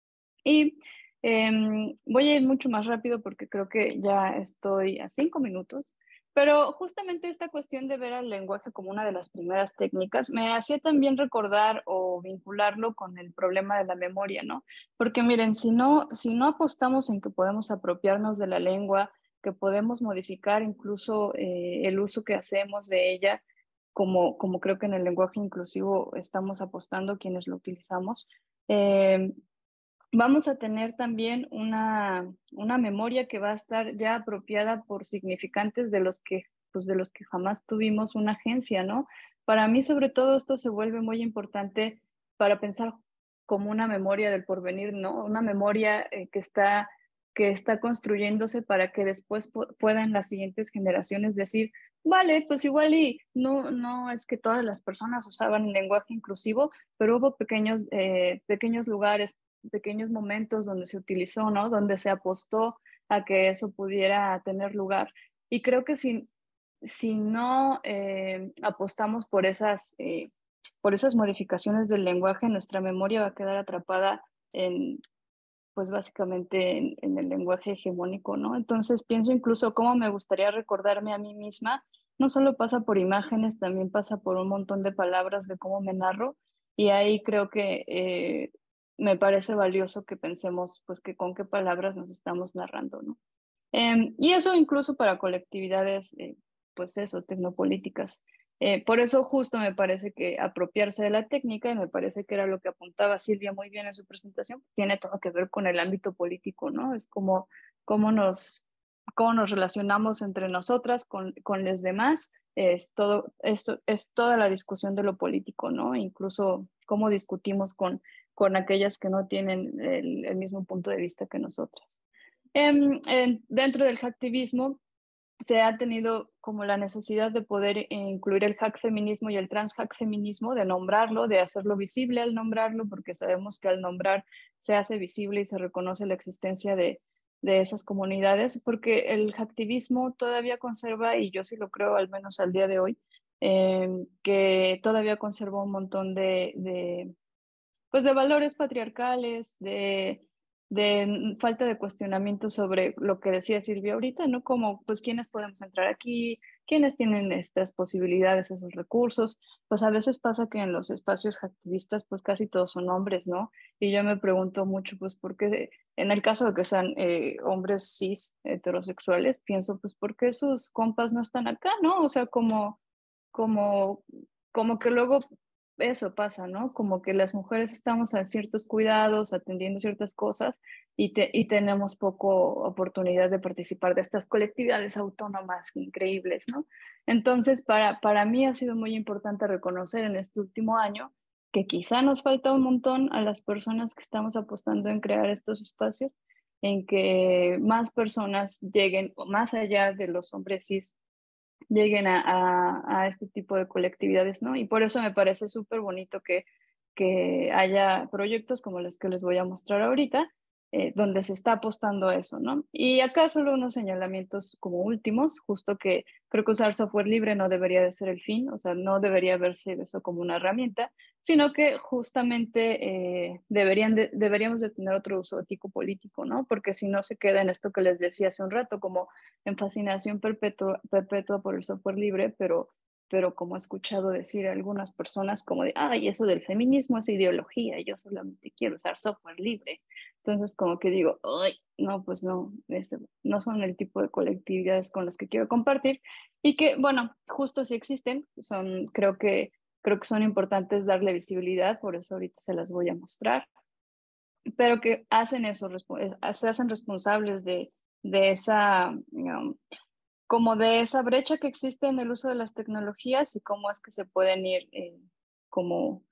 Y eh, voy a ir mucho más rápido porque creo que ya estoy a cinco minutos, pero justamente esta cuestión de ver al lenguaje como una de las primeras técnicas me hacía también recordar o vincularlo con el problema de la memoria, ¿no? Porque miren, si no, si no apostamos en que podemos apropiarnos de la lengua, que podemos modificar incluso eh, el uso que hacemos de ella, como, como creo que en el lenguaje inclusivo estamos apostando quienes lo utilizamos, eh, vamos a tener también una, una memoria que va a estar ya apropiada por significantes de los que, pues de los que jamás tuvimos una agencia, ¿no? Para mí, sobre todo, esto se vuelve muy importante para pensar como una memoria del porvenir, ¿no? Una memoria eh, que está que está construyéndose para que después puedan las siguientes generaciones decir, vale, pues igual y no, no es que todas las personas usaban el lenguaje inclusivo, pero hubo pequeños, eh, pequeños lugares, pequeños momentos donde se utilizó, ¿no? Donde se apostó a que eso pudiera tener lugar. Y creo que si, si no eh, apostamos por esas, eh, por esas modificaciones del lenguaje, nuestra memoria va a quedar atrapada en, pues básicamente en, en el lenguaje hegemónico, ¿no? Entonces pienso incluso cómo me gustaría recordarme a mí misma. No solo pasa por imágenes, también pasa por un montón de palabras de cómo me narro. Y ahí creo que eh, me parece valioso que pensemos, pues, que con qué palabras nos estamos narrando, ¿no? Eh, y eso incluso para colectividades, eh, pues eso, tecnopolíticas. Eh, por eso justo me parece que apropiarse de la técnica, y me parece que era lo que apuntaba Silvia muy bien en su presentación, tiene todo que ver con el ámbito político, ¿no? Es como cómo nos, cómo nos relacionamos entre nosotras con, con los demás, es, todo, esto es toda la discusión de lo político, ¿no? Incluso cómo discutimos con, con aquellas que no tienen el, el mismo punto de vista que nosotras. En, en, dentro del hacktivismo se ha tenido como la necesidad de poder incluir el hack feminismo y el trans hack feminismo, de nombrarlo, de hacerlo visible al nombrarlo, porque sabemos que al nombrar se hace visible y se reconoce la existencia de, de esas comunidades, porque el hacktivismo todavía conserva, y yo sí lo creo al menos al día de hoy, eh, que todavía conserva un montón de, de, pues de valores patriarcales, de de falta de cuestionamiento sobre lo que decía Silvia ahorita, ¿no? Como, pues, ¿quiénes podemos entrar aquí? ¿Quiénes tienen estas posibilidades, esos recursos? Pues a veces pasa que en los espacios activistas, pues casi todos son hombres, ¿no? Y yo me pregunto mucho, pues, ¿por qué, en el caso de que sean eh, hombres cis heterosexuales, pienso, pues, ¿por qué sus compas no están acá, ¿no? O sea, como, como, como que luego eso pasa, ¿no? Como que las mujeres estamos a ciertos cuidados, atendiendo ciertas cosas y, te, y tenemos poco oportunidad de participar de estas colectividades autónomas increíbles, ¿no? Entonces, para, para mí ha sido muy importante reconocer en este último año que quizá nos falta un montón a las personas que estamos apostando en crear estos espacios, en que más personas lleguen más allá de los hombres cis, lleguen a, a, a este tipo de colectividades, ¿no? Y por eso me parece súper bonito que, que haya proyectos como los que les voy a mostrar ahorita, eh, donde se está apostando a eso, ¿no? Y acá solo unos señalamientos como últimos, justo que creo que usar software libre no debería de ser el fin, o sea, no debería verse eso como una herramienta, sino que justamente eh, deberían de, deberíamos de tener otro uso ético político, ¿no? Porque si no se queda en esto que les decía hace un rato, como en fascinación perpetua, perpetua por el software libre, pero, pero como he escuchado decir a algunas personas como de, ay, eso del feminismo es ideología, yo solamente quiero usar software libre. Entonces como que digo, ay, no, pues no, este, no son el tipo de colectividades con las que quiero compartir y que, bueno, justo si existen, son, creo que, creo que son importantes darle visibilidad, por eso ahorita se las voy a mostrar, pero que hacen eso, se hacen responsables de, de esa, um, como de esa brecha que existe en el uso de las tecnologías y cómo es que se pueden ir eh, como,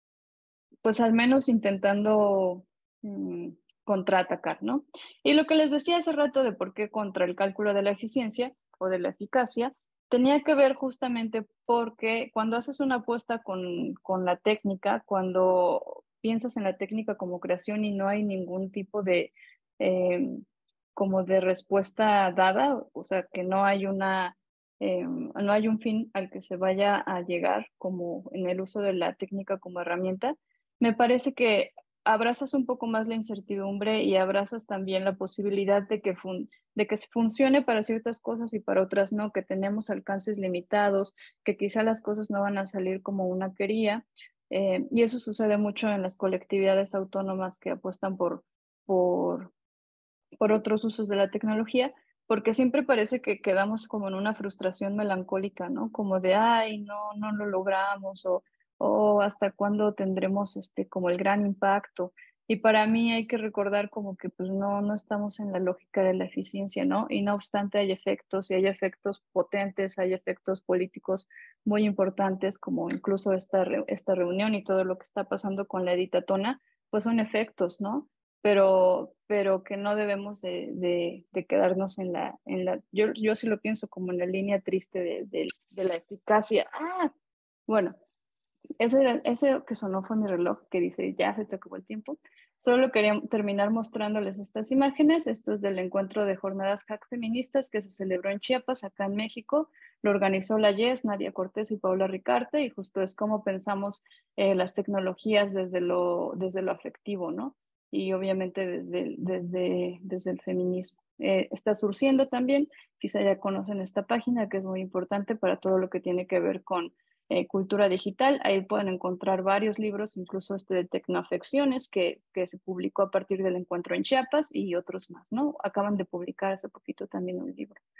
pues al menos intentando um, contraatacar, ¿no? Y lo que les decía hace rato de por qué contra el cálculo de la eficiencia o de la eficacia, tenía que ver justamente porque cuando haces una apuesta con, con la técnica, cuando piensas en la técnica como creación y no hay ningún tipo de... Eh, como de respuesta dada, o sea, que no hay una, eh, no hay un fin al que se vaya a llegar como en el uso de la técnica como herramienta, me parece que abrazas un poco más la incertidumbre y abrazas también la posibilidad de que, fun de que funcione para ciertas cosas y para otras no, que tenemos alcances limitados, que quizá las cosas no van a salir como una quería. Eh, y eso sucede mucho en las colectividades autónomas que apuestan por, por por otros usos de la tecnología, porque siempre parece que quedamos como en una frustración melancólica, ¿no? Como de, ay, no, no lo logramos, o, o hasta cuándo tendremos este, como el gran impacto. Y para mí hay que recordar como que pues no, no estamos en la lógica de la eficiencia, ¿no? Y no obstante hay efectos, y hay efectos potentes, hay efectos políticos muy importantes, como incluso esta, re esta reunión y todo lo que está pasando con la editatona, pues son efectos, ¿no? Pero, pero que no debemos de, de, de quedarnos en la, en la yo, yo sí lo pienso como en la línea triste de, de, de la eficacia. Ah, bueno, ese, era, ese que sonó fue mi reloj que dice, ya se te acabó el tiempo. Solo quería terminar mostrándoles estas imágenes. Esto es del encuentro de jornadas hack feministas que se celebró en Chiapas, acá en México. Lo organizó la Yes, Nadia Cortés y Paula Ricarte, y justo es cómo pensamos eh, las tecnologías desde lo, desde lo afectivo, ¿no? Y obviamente desde, desde, desde el feminismo. Eh, está surgiendo también, quizá ya conocen esta página que es muy importante para todo lo que tiene que ver con eh, cultura digital. Ahí pueden encontrar varios libros, incluso este de Tecnoafecciones, que, que se publicó a partir del encuentro en Chiapas y otros más, ¿no? Acaban de publicar hace poquito también un libro.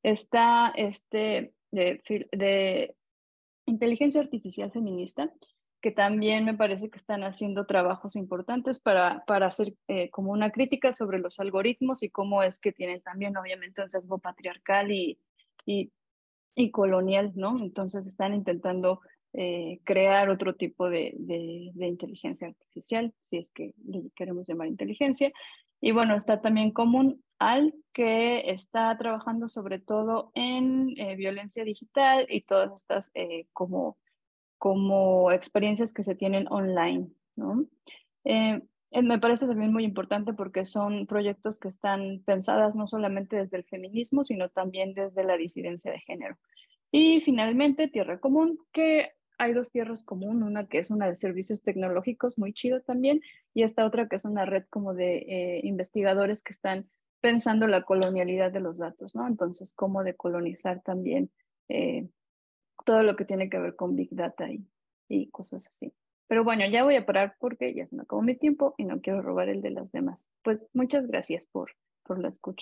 está este de, de inteligencia artificial feminista, que también me parece que están haciendo trabajos importantes para, para hacer eh, como una crítica sobre los algoritmos y cómo es que tienen también obviamente un sesgo patriarcal y, y, y colonial, ¿no? Entonces están intentando eh, crear otro tipo de, de, de inteligencia artificial, si es que le queremos llamar inteligencia. Y bueno, está también Común Al, que está trabajando sobre todo en eh, violencia digital y todas estas eh, como como experiencias que se tienen online, ¿no? Eh, me parece también muy importante porque son proyectos que están pensadas no solamente desde el feminismo, sino también desde la disidencia de género. Y finalmente, Tierra Común, que hay dos tierras común, una que es una de servicios tecnológicos, muy chido también, y esta otra que es una red como de eh, investigadores que están pensando la colonialidad de los datos, ¿no? Entonces, cómo decolonizar también eh, todo lo que tiene que ver con Big Data y, y cosas así. Pero bueno, ya voy a parar porque ya se me acabó mi tiempo y no quiero robar el de las demás. Pues muchas gracias por, por la escucha.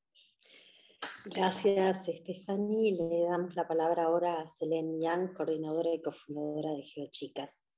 Gracias, Stephanie. Le damos la palabra ahora a Selene Yang, coordinadora y cofundadora de GeoChicas.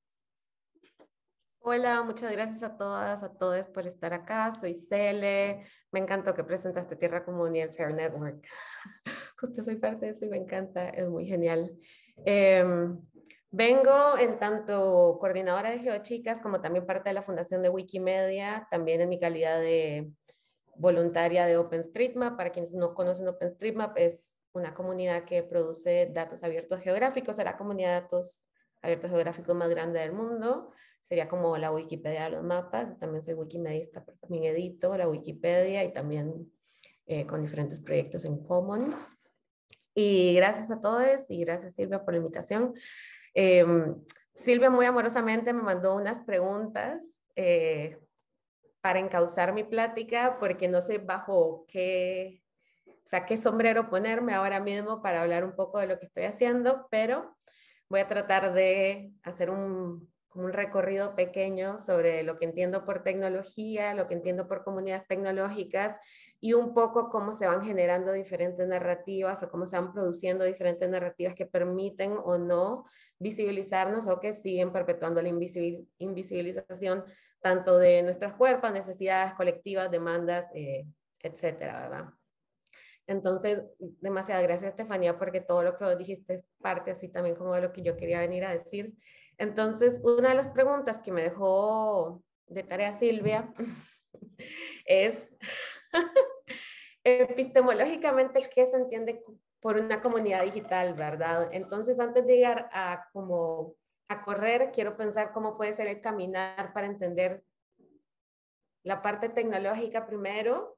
Hola, muchas gracias a todas, a todos por estar acá. Soy Cele. Me encantó que presentaste Tierra Común y el Fair Network. Justo soy parte de eso y me encanta, es muy genial. Eh, vengo en tanto coordinadora de GeoChicas como también parte de la fundación de Wikimedia, también en mi calidad de voluntaria de OpenStreetMap. Para quienes no conocen OpenStreetMap, es una comunidad que produce datos abiertos geográficos, es la comunidad de datos abiertos geográficos más grande del mundo. Sería como la Wikipedia de los mapas. También soy wikimedista, pero también edito la Wikipedia y también eh, con diferentes proyectos en Commons. Y gracias a todos y gracias Silvia por la invitación. Eh, Silvia muy amorosamente me mandó unas preguntas eh, para encauzar mi plática, porque no sé bajo qué, o sea, qué sombrero ponerme ahora mismo para hablar un poco de lo que estoy haciendo, pero voy a tratar de hacer un, como un recorrido pequeño sobre lo que entiendo por tecnología, lo que entiendo por comunidades tecnológicas y un poco cómo se van generando diferentes narrativas o cómo se van produciendo diferentes narrativas que permiten o no visibilizarnos o que siguen perpetuando la invisibil invisibilización tanto de nuestras cuerpos, necesidades colectivas, demandas, eh, etcétera, ¿verdad? Entonces, demasiadas gracias, Estefanía, porque todo lo que vos dijiste es parte así también como de lo que yo quería venir a decir. Entonces, una de las preguntas que me dejó de tarea Silvia es, epistemológicamente, ¿qué se entiende por una comunidad digital, verdad? Entonces, antes de llegar a como a correr, quiero pensar cómo puede ser el caminar para entender la parte tecnológica primero,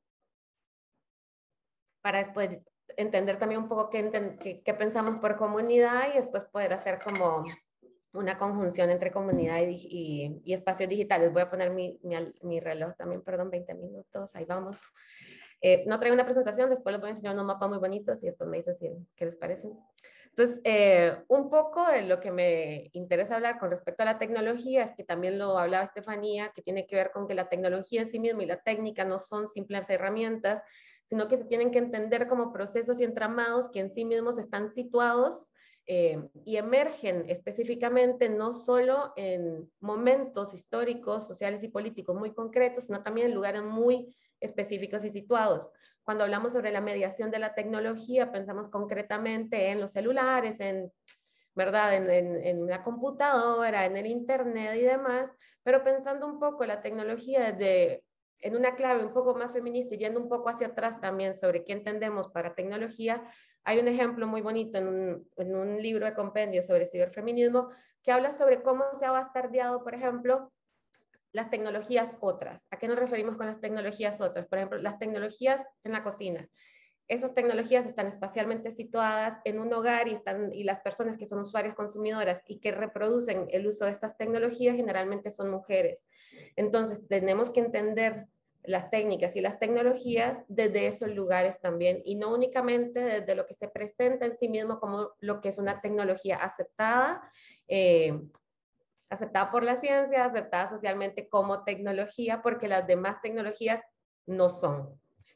para después entender también un poco qué, qué, qué pensamos por comunidad y después poder hacer como una conjunción entre comunidad y, y, y espacios digitales. Voy a poner mi, mi, mi reloj también, perdón, veinte minutos, ahí vamos. Eh, no traigo una presentación, después les voy a enseñar unos mapas muy bonitos y después me dicen si, qué les parece. Entonces, eh, un poco de lo que me interesa hablar con respecto a la tecnología es que también lo hablaba Estefanía, que tiene que ver con que la tecnología en sí misma y la técnica no son simples herramientas, sino que se tienen que entender como procesos y entramados que en sí mismos están situados eh, y emergen específicamente no solo en momentos históricos, sociales y políticos muy concretos, sino también en lugares muy específicos y situados. Cuando hablamos sobre la mediación de la tecnología, pensamos concretamente en los celulares, en, ¿verdad? En, en, en la computadora, en el internet y demás, pero pensando un poco la tecnología desde en una clave un poco más feminista y yendo un poco hacia atrás también sobre qué entendemos para tecnología, hay un ejemplo muy bonito en un, en un libro de compendio sobre ciberfeminismo que habla sobre cómo se ha bastardeado, por ejemplo, las tecnologías otras. ¿A qué nos referimos con las tecnologías otras? Por ejemplo, las tecnologías en la cocina. Esas tecnologías están espacialmente situadas en un hogar y, están, y las personas que son usuarias consumidoras y que reproducen el uso de estas tecnologías generalmente son mujeres. Entonces, tenemos que entender las técnicas y las tecnologías desde esos lugares también y no únicamente desde lo que se presenta en sí mismo como lo que es una tecnología aceptada, eh, aceptada por la ciencia, aceptada socialmente como tecnología, porque las demás tecnologías no son.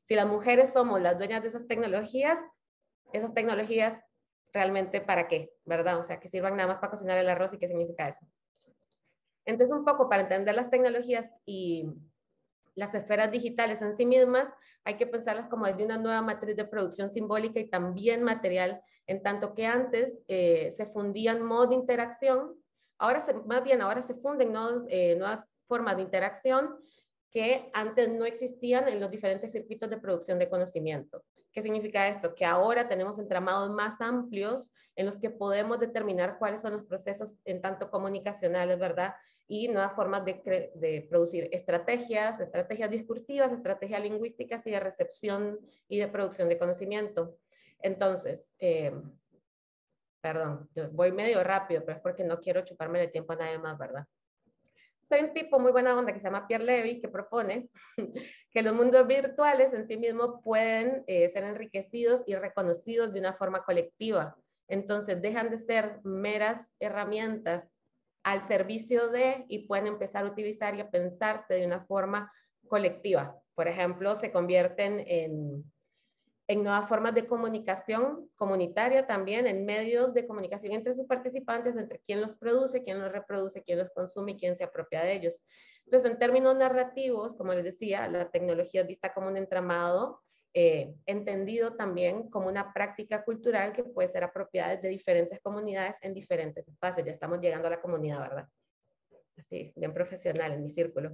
Si las mujeres somos las dueñas de esas tecnologías, esas tecnologías realmente ¿para qué? ¿Verdad? O sea, que sirvan nada más para cocinar el arroz y qué significa eso. Entonces, un poco para entender las tecnologías y las esferas digitales en sí mismas, hay que pensarlas como desde una nueva matriz de producción simbólica y también material, en tanto que antes eh, se fundían modos de interacción, ahora se, más bien ahora se funden nuevos, eh, nuevas formas de interacción que antes no existían en los diferentes circuitos de producción de conocimiento. ¿Qué significa esto? Que ahora tenemos entramados más amplios en los que podemos determinar cuáles son los procesos en tanto comunicacionales, ¿verdad? Y nuevas formas de, de producir estrategias, estrategias discursivas, estrategias lingüísticas y de recepción y de producción de conocimiento. Entonces, eh, perdón, yo voy medio rápido, pero es porque no quiero chuparme el tiempo a nadie más, ¿verdad? Soy un tipo muy buena onda que se llama Pierre Levy, que propone que los mundos virtuales en sí mismos pueden eh, ser enriquecidos y reconocidos de una forma colectiva. Entonces, dejan de ser meras herramientas al servicio de y pueden empezar a utilizar y a pensarse de una forma colectiva. Por ejemplo, se convierten en, en nuevas formas de comunicación comunitaria también, en medios de comunicación entre sus participantes, entre quién los produce, quién los reproduce, quién los consume y quién se apropia de ellos. Entonces, en términos narrativos, como les decía, la tecnología es vista como un entramado, eh, entendido también como una práctica cultural que puede ser apropiada de diferentes comunidades en diferentes espacios. Ya estamos llegando a la comunidad, ¿verdad? Así, bien profesional en mi círculo.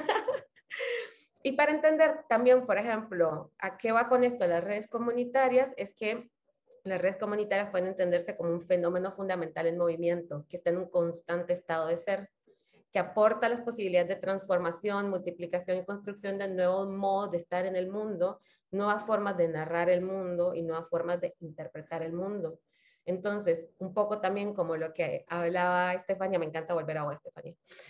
Y para entender también, por ejemplo, a qué va con esto las redes comunitarias, es que las redes comunitarias pueden entenderse como un fenómeno fundamental en movimiento, que está en un constante estado de ser, que aporta las posibilidades de transformación, multiplicación y construcción de nuevos modos de estar en el mundo, nuevas formas de narrar el mundo y nuevas formas de interpretar el mundo. Entonces, un poco también como lo que hablaba Estefania, me encanta volver a vos, Estefania,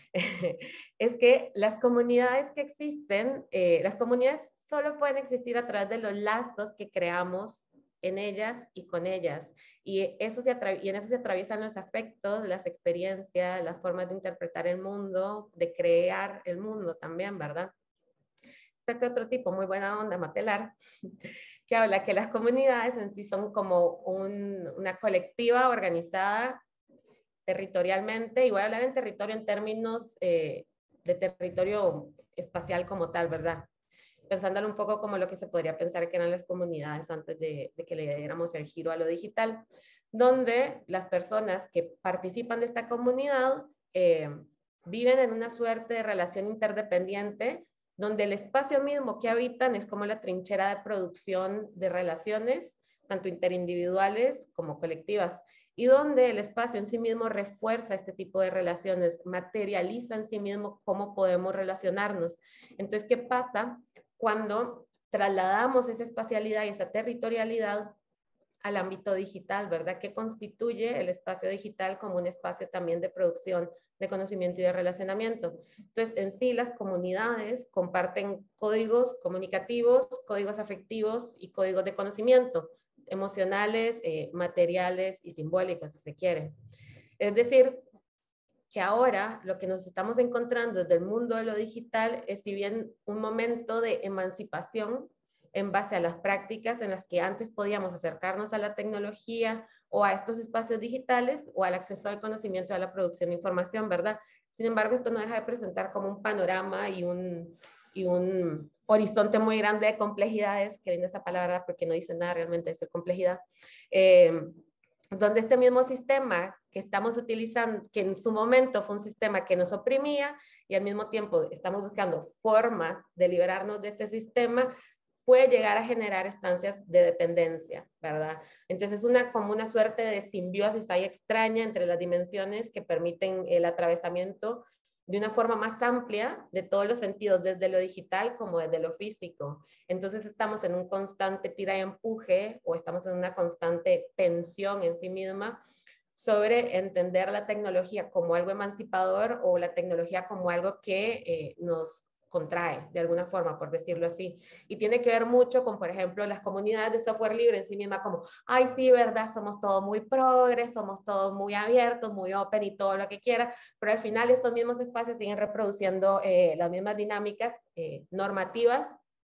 es que las comunidades que existen, eh, las comunidades solo pueden existir a través de los lazos que creamos en ellas y con ellas. Y, eso se y en eso se atraviesan los afectos, las experiencias, las formas de interpretar el mundo, de crear el mundo también, ¿verdad? Este otro tipo, muy buena onda, Matelar, que habla que las comunidades en sí son como un, una colectiva organizada territorialmente, y voy a hablar en territorio en términos eh, de territorio espacial como tal, ¿verdad? Pensándolo un poco como lo que se podría pensar que eran las comunidades antes de, de que le diéramos el giro a lo digital, donde las personas que participan de esta comunidad eh, viven en una suerte de relación interdependiente, donde el espacio mismo que habitan es como la trinchera de producción de relaciones, tanto interindividuales como colectivas, y donde el espacio en sí mismo refuerza este tipo de relaciones, materializa en sí mismo cómo podemos relacionarnos. Entonces, ¿qué pasa cuando trasladamos esa espacialidad y esa territorialidad al ámbito digital, ¿verdad? Que constituye el espacio digital como un espacio también de producción de conocimiento y de relacionamiento. Entonces, en sí, las comunidades comparten códigos comunicativos, códigos afectivos y códigos de conocimiento, emocionales, eh, materiales y simbólicos, si se quiere. Es decir, que ahora lo que nos estamos encontrando desde el mundo de lo digital es, si bien un momento de emancipación en base a las prácticas en las que antes podíamos acercarnos a la tecnología o a estos espacios digitales o al acceso al conocimiento y a la producción de información, ¿verdad? Sin embargo, esto no deja de presentar como un panorama y un, y un horizonte muy grande de complejidades, que viene esa palabra porque no dice nada realmente de esa complejidad, eh, donde este mismo sistema que estamos utilizando, que en su momento fue un sistema que nos oprimía y al mismo tiempo estamos buscando formas de liberarnos de este sistema, puede llegar a generar estancias de dependencia, ¿verdad? Entonces es una, como una suerte de simbiosis ahí extraña entre las dimensiones que permiten el atravesamiento de una forma más amplia de todos los sentidos, desde lo digital como desde lo físico. Entonces estamos en un constante tira y empuje, o estamos en una constante tensión en sí misma sobre entender la tecnología como algo emancipador o la tecnología como algo que eh, nos contrae de alguna forma, por decirlo así. Y tiene que ver mucho con, por ejemplo, las comunidades de software libre en sí misma, como, ay, sí, verdad, somos todos muy progres, somos todos muy abiertos, muy open y todo lo que quiera, pero al final estos mismos espacios siguen reproduciendo eh, las mismas dinámicas eh, normativas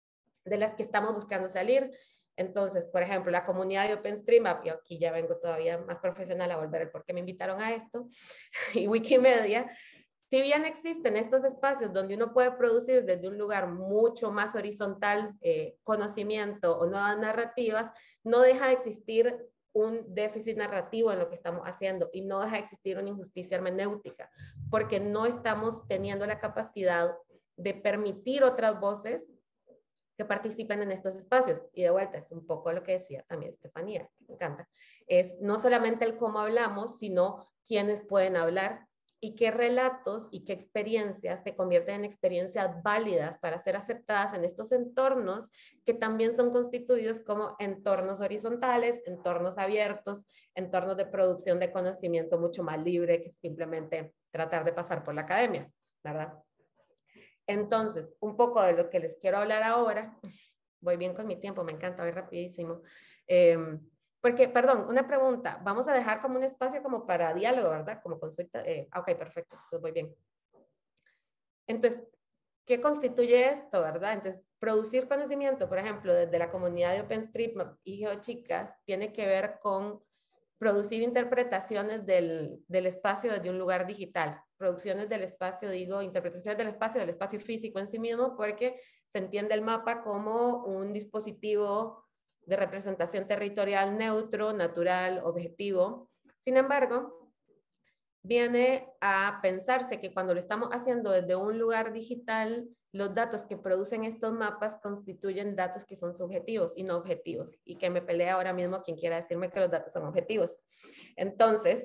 de las que estamos buscando salir. Entonces, por ejemplo, la comunidad de OpenStreetMap, y aquí ya vengo todavía más profesional a volver el por qué me invitaron a esto, y Wikimedia, si bien existen estos espacios donde uno puede producir desde un lugar mucho más horizontal eh, conocimiento o nuevas narrativas, no deja de existir un déficit narrativo en lo que estamos haciendo y no deja de existir una injusticia hermenéutica, porque no estamos teniendo la capacidad de permitir otras voces que participen en estos espacios. Y de vuelta, es un poco lo que decía también Estefanía, que me encanta, es no solamente el cómo hablamos, sino quiénes pueden hablar y qué relatos y qué experiencias se convierten en experiencias válidas para ser aceptadas en estos entornos que también son constituidos como entornos horizontales, entornos abiertos, entornos de producción de conocimiento mucho más libre que simplemente tratar de pasar por la academia, ¿verdad? Entonces, un poco de lo que les quiero hablar ahora, voy bien con mi tiempo, me encanta, voy rapidísimo, eh, porque, perdón, una pregunta, vamos a dejar como un espacio como para diálogo, ¿verdad? Como consulta, eh, ok, perfecto, entonces voy bien. Entonces, ¿qué constituye esto, verdad? Entonces, producir conocimiento, por ejemplo, desde la comunidad de OpenStreetMap y GeoChicas, tiene que ver con producir interpretaciones del, del espacio desde un lugar digital. Producciones del espacio, digo, interpretaciones del espacio, del espacio físico en sí mismo, porque se entiende el mapa como un dispositivo de representación territorial neutro, natural, objetivo. Sin embargo, viene a pensarse que cuando lo estamos haciendo desde un lugar digital, los datos que producen estos mapas constituyen datos que son subjetivos y no objetivos. Y que me pelea ahora mismo quien quiera decirme que los datos son objetivos. Entonces,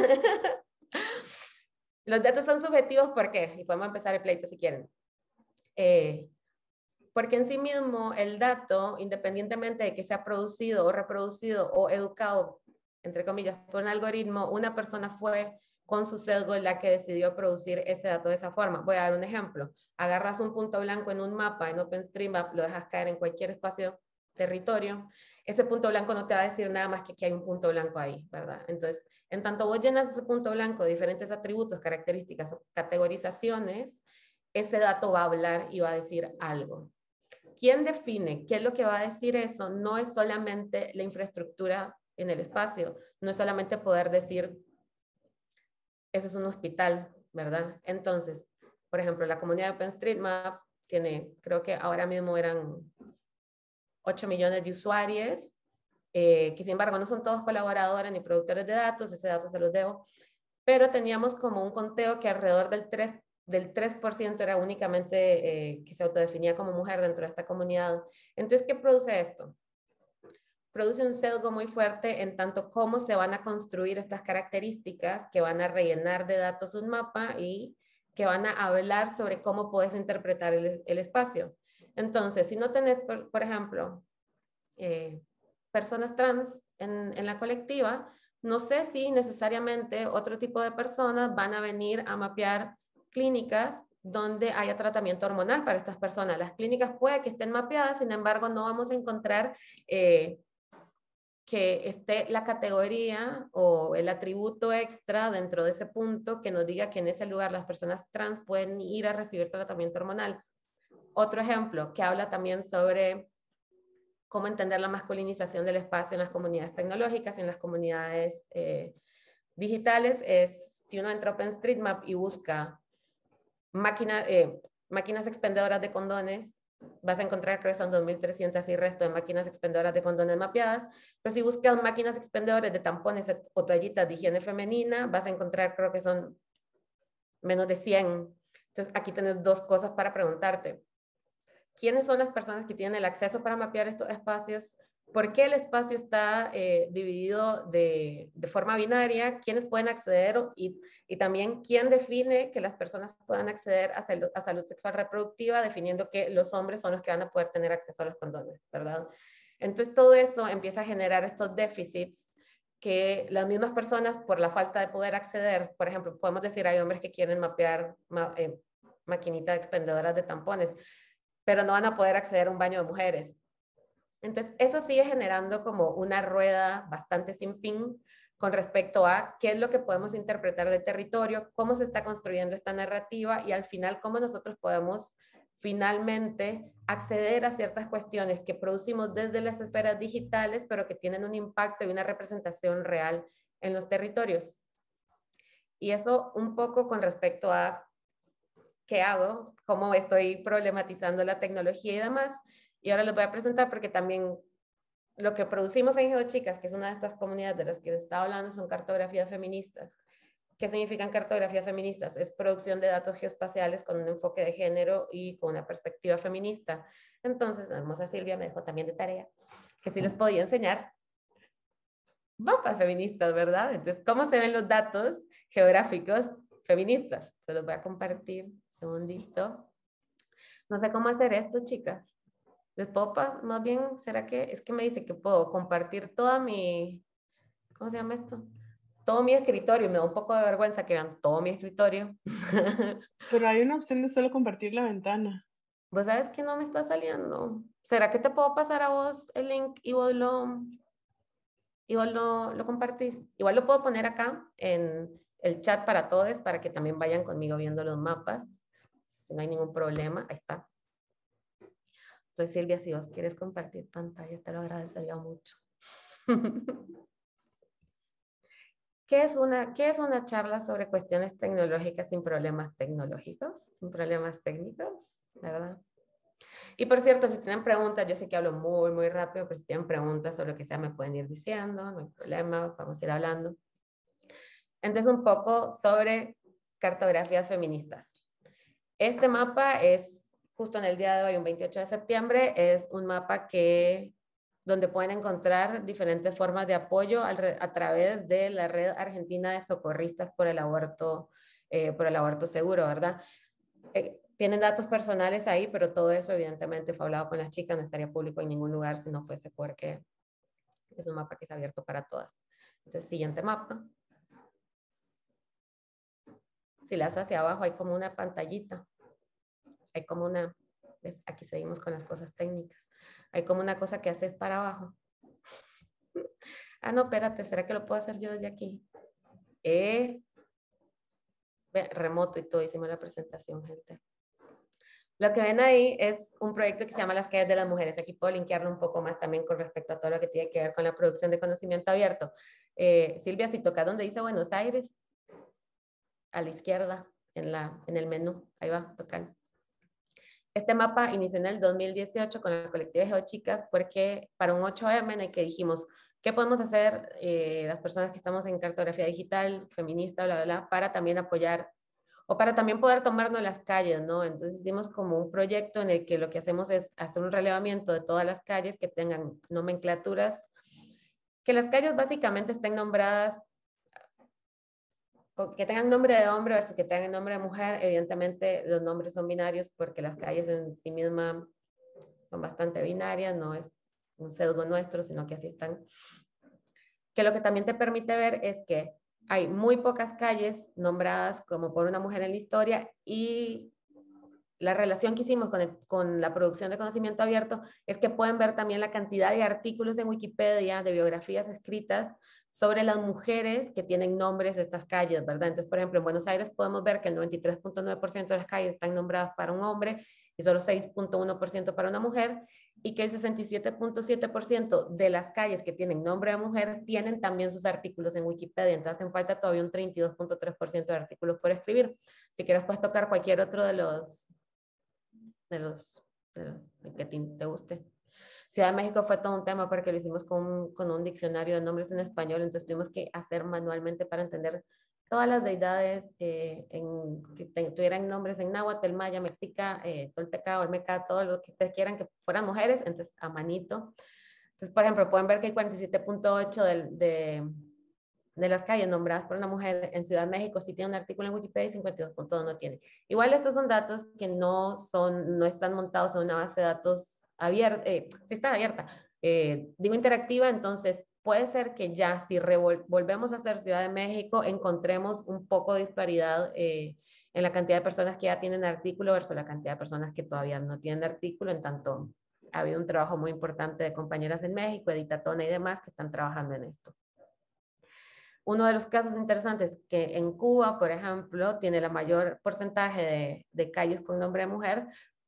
los datos son subjetivos, ¿por qué? Y podemos empezar el pleito si quieren. Eh, porque en sí mismo el dato, independientemente de que sea producido o reproducido o educado, entre comillas, por un algoritmo, una persona fue con su sesgo la que decidió producir ese dato de esa forma. Voy a dar un ejemplo. Agarras un punto blanco en un mapa, en OpenStreetMap, lo dejas caer en cualquier espacio, territorio. Ese punto blanco no te va a decir nada más que que hay un punto blanco ahí, ¿verdad? Entonces, en tanto vos llenas ese punto blanco de diferentes atributos, características o categorizaciones, ese dato va a hablar y va a decir algo. ¿Quién define qué es lo que va a decir eso? No es solamente la infraestructura en el espacio, no es solamente poder decir, eso es un hospital, ¿verdad? Entonces, por ejemplo, la comunidad de OpenStreetMap tiene, creo que ahora mismo eran ocho millones de usuarios, eh, que sin embargo no son todos colaboradores ni productores de datos, ese dato se los debo, pero teníamos como un conteo que alrededor del tres del tres por ciento era únicamente eh, que se autodefinía como mujer dentro de esta comunidad. Entonces, ¿qué produce esto? Produce un sesgo muy fuerte en tanto cómo se van a construir estas características que van a rellenar de datos un mapa y que van a hablar sobre cómo puedes interpretar el, el espacio. Entonces, si no tenés, por, por ejemplo, eh, personas trans en, en la colectiva, no sé si necesariamente otro tipo de personas van a venir a mapear clínicas donde haya tratamiento hormonal para estas personas. Las clínicas puede que estén mapeadas, sin embargo, no vamos a encontrar eh, que esté la categoría o el atributo extra dentro de ese punto que nos diga que en ese lugar las personas trans pueden ir a recibir tratamiento hormonal. Otro ejemplo que habla también sobre cómo entender la masculinización del espacio en las comunidades tecnológicas, en las comunidades eh, digitales, es si uno entra a OpenStreetMap y busca máquina, eh, máquinas expendedoras de condones, vas a encontrar, creo que son dos mil trescientas y resto de máquinas expendedoras de condones mapeadas, pero si buscas máquinas expendedoras de tampones o toallitas de higiene femenina, vas a encontrar, creo que son menos de cien. Entonces, aquí tienes dos cosas para preguntarte. ¿Quiénes son las personas que tienen el acceso para mapear estos espacios? ¿Por qué el espacio está eh, dividido de, de forma binaria? ¿Quiénes pueden acceder? Y, y también, ¿quién define que las personas puedan acceder a salud, a salud sexual reproductiva, definiendo que los hombres son los que van a poder tener acceso a los condones, ¿verdad? Entonces, todo eso empieza a generar estos déficits que las mismas personas, por la falta de poder acceder, por ejemplo, podemos decir, hay hombres que quieren mapear ma, eh, maquinitas expendedoras de tampones, pero no van a poder acceder a un baño de mujeres. Entonces, eso sigue generando como una rueda bastante sin fin con respecto a qué es lo que podemos interpretar de territorio, cómo se está construyendo esta narrativa y al final cómo nosotros podemos finalmente acceder a ciertas cuestiones que producimos desde las esferas digitales, pero que tienen un impacto y una representación real en los territorios. Y eso un poco con respecto a qué hago, cómo estoy problematizando la tecnología y demás. Y ahora les voy a presentar porque también lo que producimos en GeoChicas, que es una de estas comunidades de las que les estaba hablando, son cartografías feministas. ¿Qué significan cartografías feministas? Es producción de datos geoespaciales con un enfoque de género y con una perspectiva feminista. Entonces, la hermosa Silvia me dejó también de tarea que sí les podía enseñar mapas feministas, ¿verdad? Entonces, ¿cómo se ven los datos geográficos feministas? Se los voy a compartir. Un segundito. No sé cómo hacer esto, chicas. Les puedo, más bien, ¿será que es que me dice que puedo compartir toda mi, ¿cómo se llama esto? Todo mi escritorio. Me da un poco de vergüenza que vean todo mi escritorio. Pero hay una opción de solo compartir la ventana. Pues sabes que no me está saliendo. ¿Será que te puedo pasar a vos el link y vos lo, y vos lo, lo compartís? Igual lo puedo poner acá en el chat para todos, para que también vayan conmigo viendo los mapas. Si no hay ningún problema, ahí está. Entonces, Silvia, si vos quieres compartir pantalla, te lo agradecería mucho. ¿Qué es una, qué es una charla sobre cuestiones tecnológicas sin problemas tecnológicos, sin problemas técnicos, ¿verdad? Y por cierto, si tienen preguntas, yo sé que hablo muy, muy rápido, pero si tienen preguntas o lo que sea, me pueden ir diciendo, no hay problema, vamos a ir hablando. Entonces, un poco sobre cartografías feministas. Este mapa es, justo en el día de hoy, un veintiocho de septiembre, es un mapa que, donde pueden encontrar diferentes formas de apoyo a, a través de la Red Argentina de Socorristas por el Aborto, eh, por el aborto seguro, ¿verdad? Eh, tienen datos personales ahí, pero todo eso evidentemente fue hablado con las chicas, no estaría público en ningún lugar si no fuese porque es un mapa que es abierto para todas. Entonces, siguiente mapa. Si le das hacia abajo hay como una pantallita, hay como una, ¿ves? Aquí seguimos con las cosas técnicas, hay como una cosa que haces para abajo. Ah, no, espérate, ¿será que lo puedo hacer yo desde aquí? Eh, remoto y todo, hicimos la presentación, gente. Lo que ven ahí es un proyecto que se llama Las Calles de las Mujeres. Aquí puedo linkearlo un poco más también con respecto a todo lo que tiene que ver con la producción de conocimiento abierto. Eh, Silvia, si toca donde dice Buenos Aires, a la izquierda, en, la, en el menú, ahí va, tocar. Este mapa inició en el dos mil dieciocho con la colectiva GeoChicas porque para un ocho eme en el que dijimos, ¿qué podemos hacer eh, las personas que estamos en cartografía digital, feminista, bla, bla, bla, para también apoyar o para también poder tomarnos las calles, ¿no? Entonces hicimos como un proyecto en el que lo que hacemos es hacer un relevamiento de todas las calles que tengan nomenclaturas, que las calles básicamente estén nombradas, que tengan nombre de hombre versus que tengan nombre de mujer. Evidentemente los nombres son binarios porque las calles en sí mismas son bastante binarias, no es un sesgo nuestro, sino que así están. Que lo que también te permite ver es que hay muy pocas calles nombradas como por una mujer en la historia y la relación que hicimos con, el, con la producción de conocimiento abierto es que pueden ver también la cantidad de artículos en Wikipedia, de biografías escritas sobre las mujeres que tienen nombres de estas calles, ¿verdad? Entonces, por ejemplo, en Buenos Aires podemos ver que el noventa y tres punto nueve por ciento de las calles están nombradas para un hombre y solo seis punto uno por ciento para una mujer, y que el sesenta y siete punto siete por ciento de las calles que tienen nombre de mujer tienen también sus artículos en Wikipedia. Entonces, hacen falta todavía un treinta y dos punto tres por ciento de artículos por escribir. Si quieres, puedes tocar cualquier otro de los de los, de los de que te, te guste. Ciudad de México fue todo un tema porque lo hicimos con, con un diccionario de nombres en español, entonces tuvimos que hacer manualmente para entender todas las deidades eh, en, que te, tuvieran nombres en náhuatl, maya, mexica, eh, tolteca, olmeca, todo lo que ustedes quieran que fueran mujeres, entonces a manito. Entonces, por ejemplo, pueden ver que hay cuarenta y siete punto ocho de, de, de las calles nombradas por una mujer en Ciudad de México sí tiene un artículo en Wikipedia y cincuenta y dos punto dos no tiene. Igual estos son datos que no, son, no están montados en una base de datos abierta, eh, sí está abierta, eh, digo interactiva, entonces puede ser que ya si volvemos a hacer Ciudad de México encontremos un poco de disparidad eh, en la cantidad de personas que ya tienen artículo versus la cantidad de personas que todavía no tienen artículo, en tanto ha habido un trabajo muy importante de compañeras en México, Editatona y demás que están trabajando en esto. Uno de los casos interesantes que en Cuba, por ejemplo, tiene la mayor porcentaje de, de calles con nombre de mujer,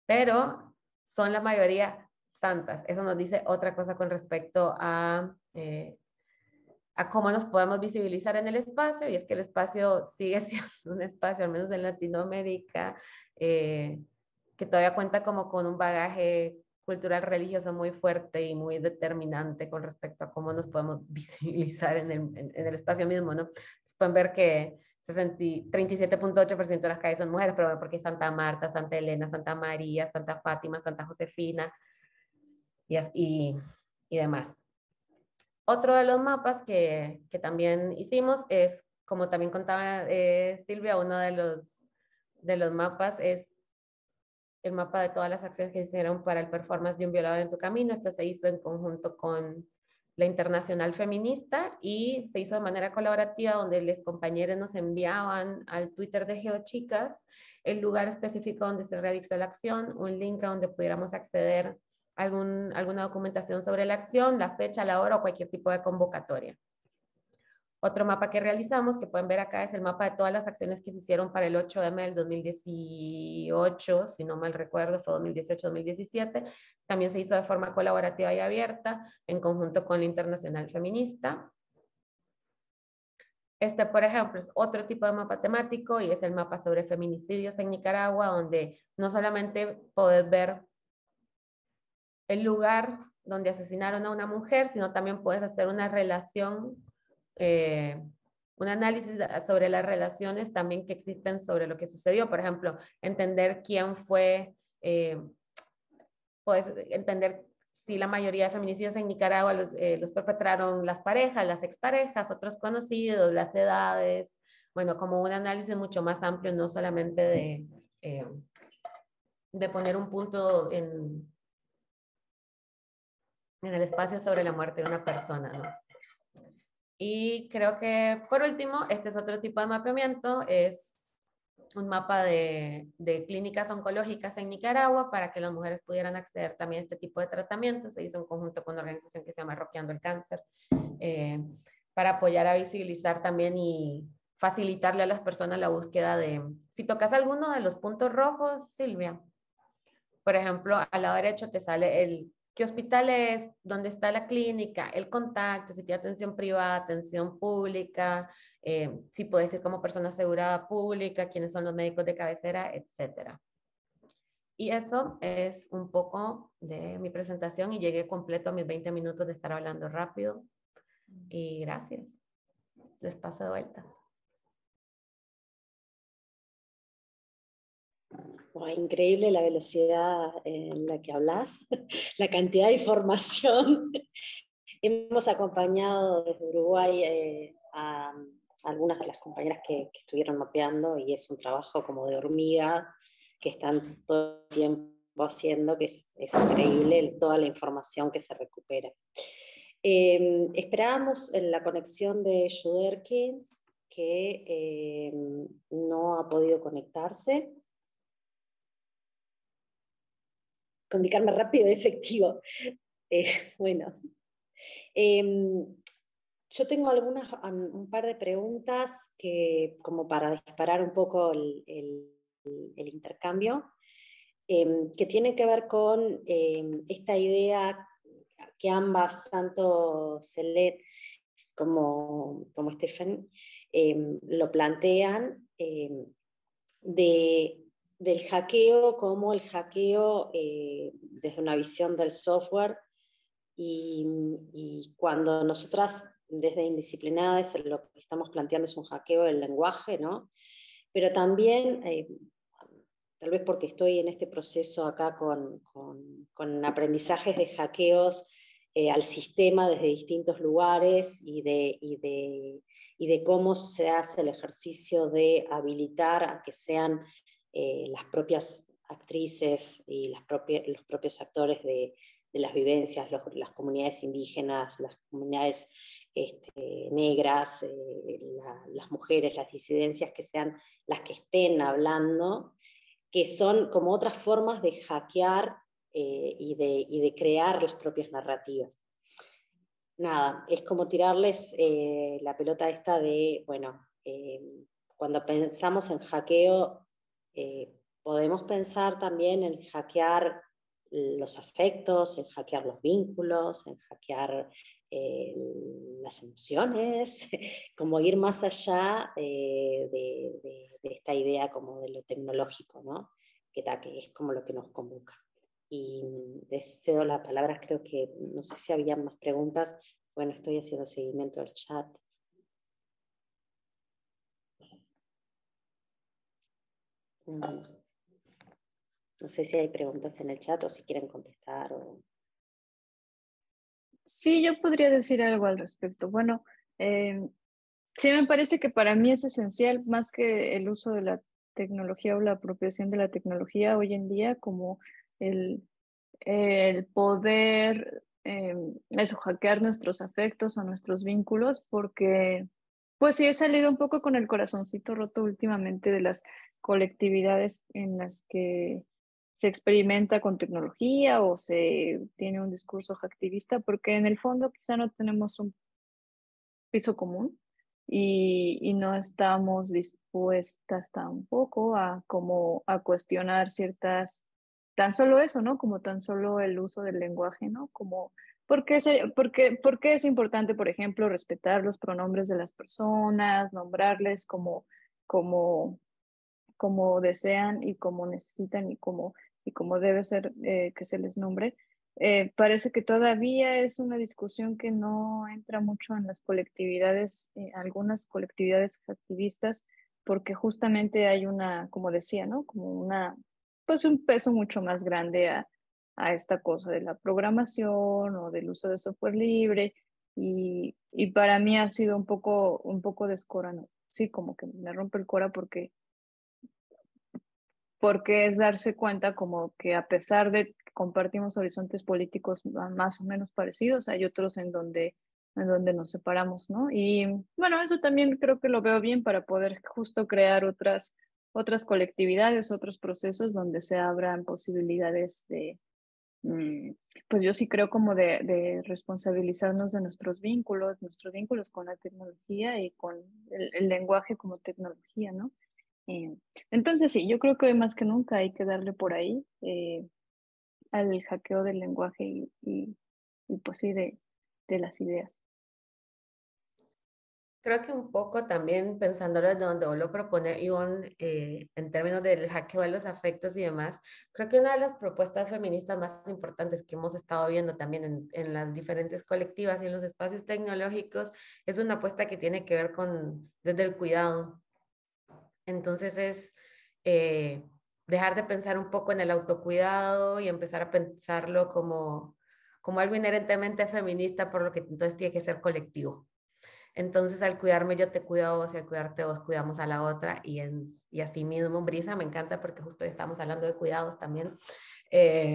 pero son la mayoría santas. Eso nos dice otra cosa con respecto a, eh, a cómo nos podemos visibilizar en el espacio, y es que el espacio sigue siendo un espacio, al menos en Latinoamérica, eh, que todavía cuenta como con un bagaje cultural religioso muy fuerte y muy determinante con respecto a cómo nos podemos visibilizar en el, en, en el espacio mismo, ¿no? Entonces pueden ver que treinta y siete punto ocho por ciento de las calles son mujeres, pero porque Santa Marta, Santa Elena, Santa María, Santa Fátima, Santa Josefina y, y, y demás. Otro de los mapas que, que también hicimos es, como también contaba eh, Silvia, uno de los, de los mapas es el mapa de todas las acciones que se hicieron para el performance de Un Violador en tu Camino. Esto se hizo en conjunto con la Internacional Feminista y se hizo de manera colaborativa, donde los compañeros nos enviaban al Twitter de GeoChicas el lugar específico donde se realizó la acción, un link a donde pudiéramos acceder a algún, alguna documentación sobre la acción, la fecha, la hora o cualquier tipo de convocatoria. Otro mapa que realizamos, que pueden ver acá, es el mapa de todas las acciones que se hicieron para el ocho eme del dos mil dieciocho, si no mal recuerdo, fue dos mil dieciocho dos mil diecisiete. También se hizo de forma colaborativa y abierta, en conjunto con la Internacional Feminista. Este, por ejemplo, es otro tipo de mapa temático y es el mapa sobre feminicidios en Nicaragua, donde no solamente podés ver el lugar donde asesinaron a una mujer, sino también puedes hacer una relación, eh, un análisis sobre las relaciones también que existen sobre lo que sucedió. Por ejemplo, entender quién fue, eh, puedes entender si la mayoría de feminicidios en Nicaragua los, eh, los perpetraron las parejas, las exparejas, otros conocidos, las edades, bueno, como un análisis mucho más amplio, no solamente de, eh, de poner un punto en, en el espacio sobre la muerte de una persona, ¿no? Y creo que, por último, este es otro tipo de mapeamiento, es un mapa de, de clínicas oncológicas en Nicaragua para que las mujeres pudieran acceder también a este tipo de tratamientos. Se hizo en conjunto con una organización que se llama Roqueando el Cáncer, eh, para apoyar a visibilizar también y facilitarle a las personas la búsqueda de... Si tocas alguno de los puntos rojos, Silvia, por ejemplo, al lado derecho te sale el qué hospital es, dónde está la clínica, el contacto, si tiene atención privada, atención pública, eh, si puedes ir como persona asegurada pública, quiénes son los médicos de cabecera, etcétera. Y eso es un poco de mi presentación y llegué completo a mis veinte minutos de estar hablando rápido. Y gracias. Les paso de vuelta. Oh, increíble la velocidad en la que hablas, la cantidad de información. Hemos acompañado desde Uruguay eh, a algunas de las compañeras que, que estuvieron mapeando y es un trabajo como de hormiga que están todo el tiempo haciendo, que es, es increíble toda la información que se recupera. Eh, esperábamos en la conexión de Juderkins, que eh, no ha podido conectarse. Comunicarme rápido y efectivo. Eh, bueno, eh, yo tengo algunas, un par de preguntas que, como para disparar un poco el, el, el intercambio, eh, que tiene que ver con eh, esta idea que ambas, tanto Selene como, como Stefan, eh, lo plantean, eh, de del hackeo como el hackeo eh, desde una visión del software y, y cuando nosotras desde Indisciplinadas lo que estamos planteando es un hackeo del lenguaje, ¿no? Pero también, eh, tal vez porque estoy en este proceso acá con, con, con aprendizajes de hackeos eh, al sistema desde distintos lugares y de, y, de, y de cómo se hace el ejercicio de habilitar a que sean Eh, las propias actrices y las propias, los propios actores de, de las vivencias, los, las comunidades indígenas, las comunidades este, negras, eh, la, las mujeres, las disidencias, que sean las que estén hablando, que son como otras formas de hackear eh, y, de, y de crear las propias narrativas. Nada, es como tirarles eh, la pelota esta de, bueno, eh, cuando pensamos en hackeo, Eh, podemos pensar también en hackear los afectos, en hackear los vínculos, en hackear eh, las emociones, como ir más allá eh, de, de, de esta idea como de lo tecnológico, ¿no? Que, ta, que es como lo que nos convoca. Y les cedo la palabra, creo que no sé si había más preguntas. Bueno, estoy haciendo seguimiento al chat. No sé si hay preguntas en el chat o si quieren contestar. O... Sí, yo podría decir algo al respecto. Bueno, eh, sí me parece que para mí es esencial más que el uso de la tecnología o la apropiación de la tecnología hoy en día, como el, el poder, eh, eso, hackear nuestros afectos o nuestros vínculos, porque pues sí he salido un poco con el corazoncito roto últimamente de las colectividades en las que se experimenta con tecnología o se tiene un discurso hacktivista, porque en el fondo quizá no tenemos un piso común y, y no estamos dispuestas tampoco a como a cuestionar ciertas, tan solo eso, ¿no? Como tan solo el uso del lenguaje, ¿no? Como, ¿por qué, se- por qué- por qué es importante, por ejemplo, respetar los pronombres de las personas, nombrarles como, como, como desean y como necesitan y como, y como debe ser eh, que se les nombre? Eh, parece que todavía es una discusión que no entra mucho en las colectividades, eh, algunas colectividades activistas, porque justamente hay una, como decía, ¿no? Como una, pues un peso mucho más grande a, a esta cosa de la programación o del uso de software libre. Y, y para mí ha sido un poco, un poco descorano. Sí, como que me rompe el cora porque porque es darse cuenta como que a pesar de que compartimos horizontes políticos más o menos parecidos, hay otros en donde, en donde nos separamos, ¿no? Y bueno, eso también creo que lo veo bien para poder justo crear otras, otras colectividades, otros procesos donde se abran posibilidades de, mm, pues yo sí creo como de, de responsabilizarnos de nuestros vínculos, nuestros vínculos con la tecnología y con el, el lenguaje como tecnología, ¿no? Eh, entonces sí, yo creo que hoy más que nunca hay que darle por ahí eh, al hackeo del lenguaje y, y, y pues sí, de, de las ideas. Creo que un poco también pensándolo desde donde vos lo propones, Ivonne, eh, en términos del hackeo de los afectos y demás, creo que una de las propuestas feministas más importantes que hemos estado viendo también en, en las diferentes colectivas y en los espacios tecnológicos es una apuesta que tiene que ver con desde el cuidado. Entonces es eh, dejar de pensar un poco en el autocuidado y empezar a pensarlo como, como algo inherentemente feminista, por lo que entonces tiene que ser colectivo. Entonces, al cuidarme yo te cuido a vos y al cuidarte vos cuidamos a la otra y, en, y así mismo, Brisa, me encanta porque justo estamos hablando de cuidados también. Eh,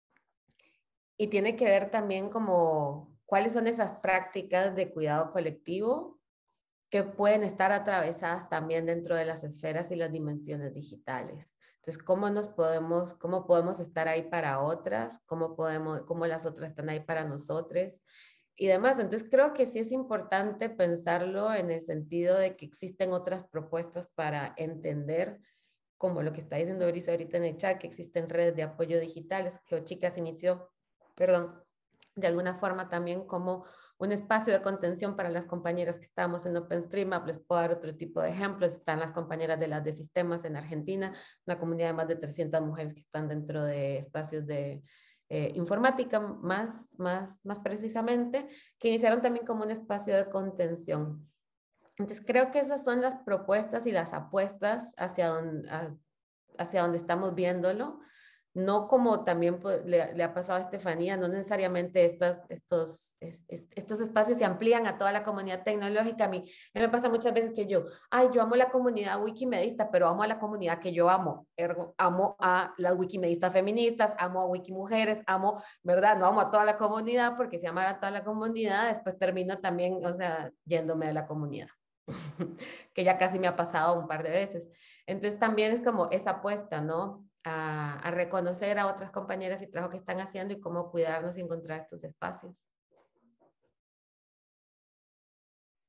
y tiene que ver también como cuáles son esas prácticas de cuidado colectivo que pueden estar atravesadas también dentro de las esferas y las dimensiones digitales. Entonces, ¿cómo nos podemos, cómo podemos estar ahí para otras? ¿Cómo podemos, cómo las otras están ahí para nosotros? Y demás. Entonces, creo que sí es importante pensarlo en el sentido de que existen otras propuestas para entender, como lo que está diciendo Brisa ahorita en el chat, que existen redes de apoyo digitales, que Chicas inició, perdón, de alguna forma también como un espacio de contención para las compañeras que estamos en OpenStreetMap. Les puedo dar otro tipo de ejemplos. Están las compañeras de las de sistemas en Argentina, una comunidad de más de trescientas mujeres que están dentro de espacios de eh, informática, más, más, más precisamente, que iniciaron también como un espacio de contención. Entonces, creo que esas son las propuestas y las apuestas hacia donde, hacia donde estamos viéndolo. No como también le, le, ha pasado a Estefanía, no necesariamente estas, estos, es, es, estos espacios se amplían a toda la comunidad tecnológica. A mí, a mí me pasa muchas veces que yo, ay, yo amo la comunidad wikimedista, pero amo a la comunidad que yo amo. Ergo, amo a las wikimedistas feministas, amo a wikimujeres, amo, ¿verdad? No amo a toda la comunidad porque si amara a toda la comunidad, después termino también, o sea, yéndome de la comunidad, que ya casi me ha pasado un par de veces. Entonces también es como esa apuesta, ¿no? A, a reconocer a otras compañeras y trabajo que están haciendo y cómo cuidarnos y encontrar estos espacios.